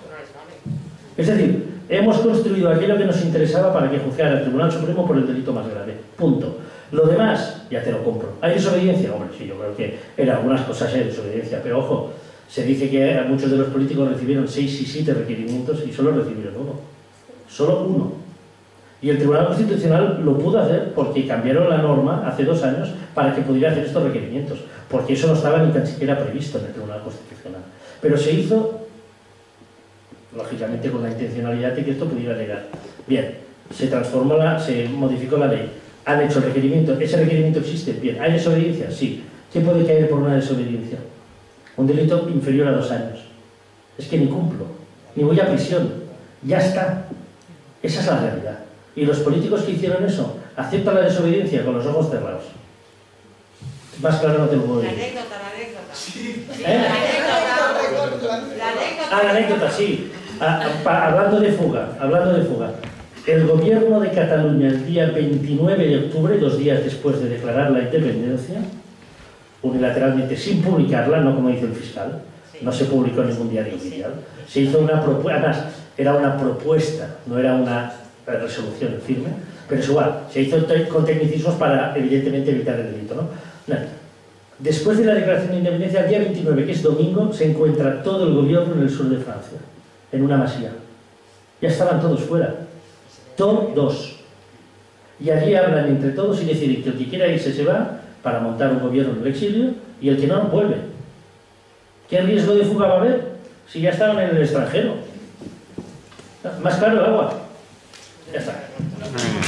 Es decir, hemos construido aquello que nos interesaba para que juzgara el Tribunal Supremo por el delito más grave. Punto. Lo demás, ya te lo compro. ¿Hay desobediencia? Hombre, sí, yo creo que en algunas cosas hay desobediencia, pero ojo, se dice que muchos de los políticos recibieron seis y siete requerimientos y solo recibieron uno. Solo uno. Y el Tribunal Constitucional lo pudo hacer porque cambiaron la norma hace dos años para que pudiera hacer estos requerimientos, porque eso no estaba ni tan siquiera previsto en el Tribunal Constitucional. Pero se hizo, lógicamente, con la intencionalidad de que esto pudiera llegar. Bien, se transformó, la, se modificó la ley, han hecho el requerimiento, ese requerimiento existe, bien, ¿hay desobediencia? Sí. ¿Qué puede caer por una desobediencia? Un delito inferior a dos años. Es que ni cumplo, ni voy a prisión, ya está. Esa es la realidad. Y los políticos que hicieron eso aceptan la desobediencia con los ojos cerrados. Más claro no te lo puedo decir. La anécdota, la anécdota. Sí. ¿Eh? La anécdota. Ah, la anécdota, sí. Ah, pa, hablando de fuga, hablando de fuga. El gobierno de Cataluña el día veintinueve de octubre, dos días después de declarar la independencia, unilateralmente, sin publicarla, no como dice el fiscal, no se publicó en ningún diario oficial, se hizo una propuesta, era una propuesta, no era una resolución firme, pero es igual, se hizo con tecnicismos para evidentemente evitar el delito, ¿no? Después de la declaración de independencia, el día veintinueve, que es domingo, se encuentra todo el gobierno en el sur de Francia, en una masía. Ya estaban todos fuera. Todos. Y allí hablan entre todos y deciden que el que quiera irse se va para montar un gobierno en el exilio y el que no, vuelve. ¿Qué riesgo de fuga va a haber si ya estaban en el extranjero? Más claro el agua. Ya está.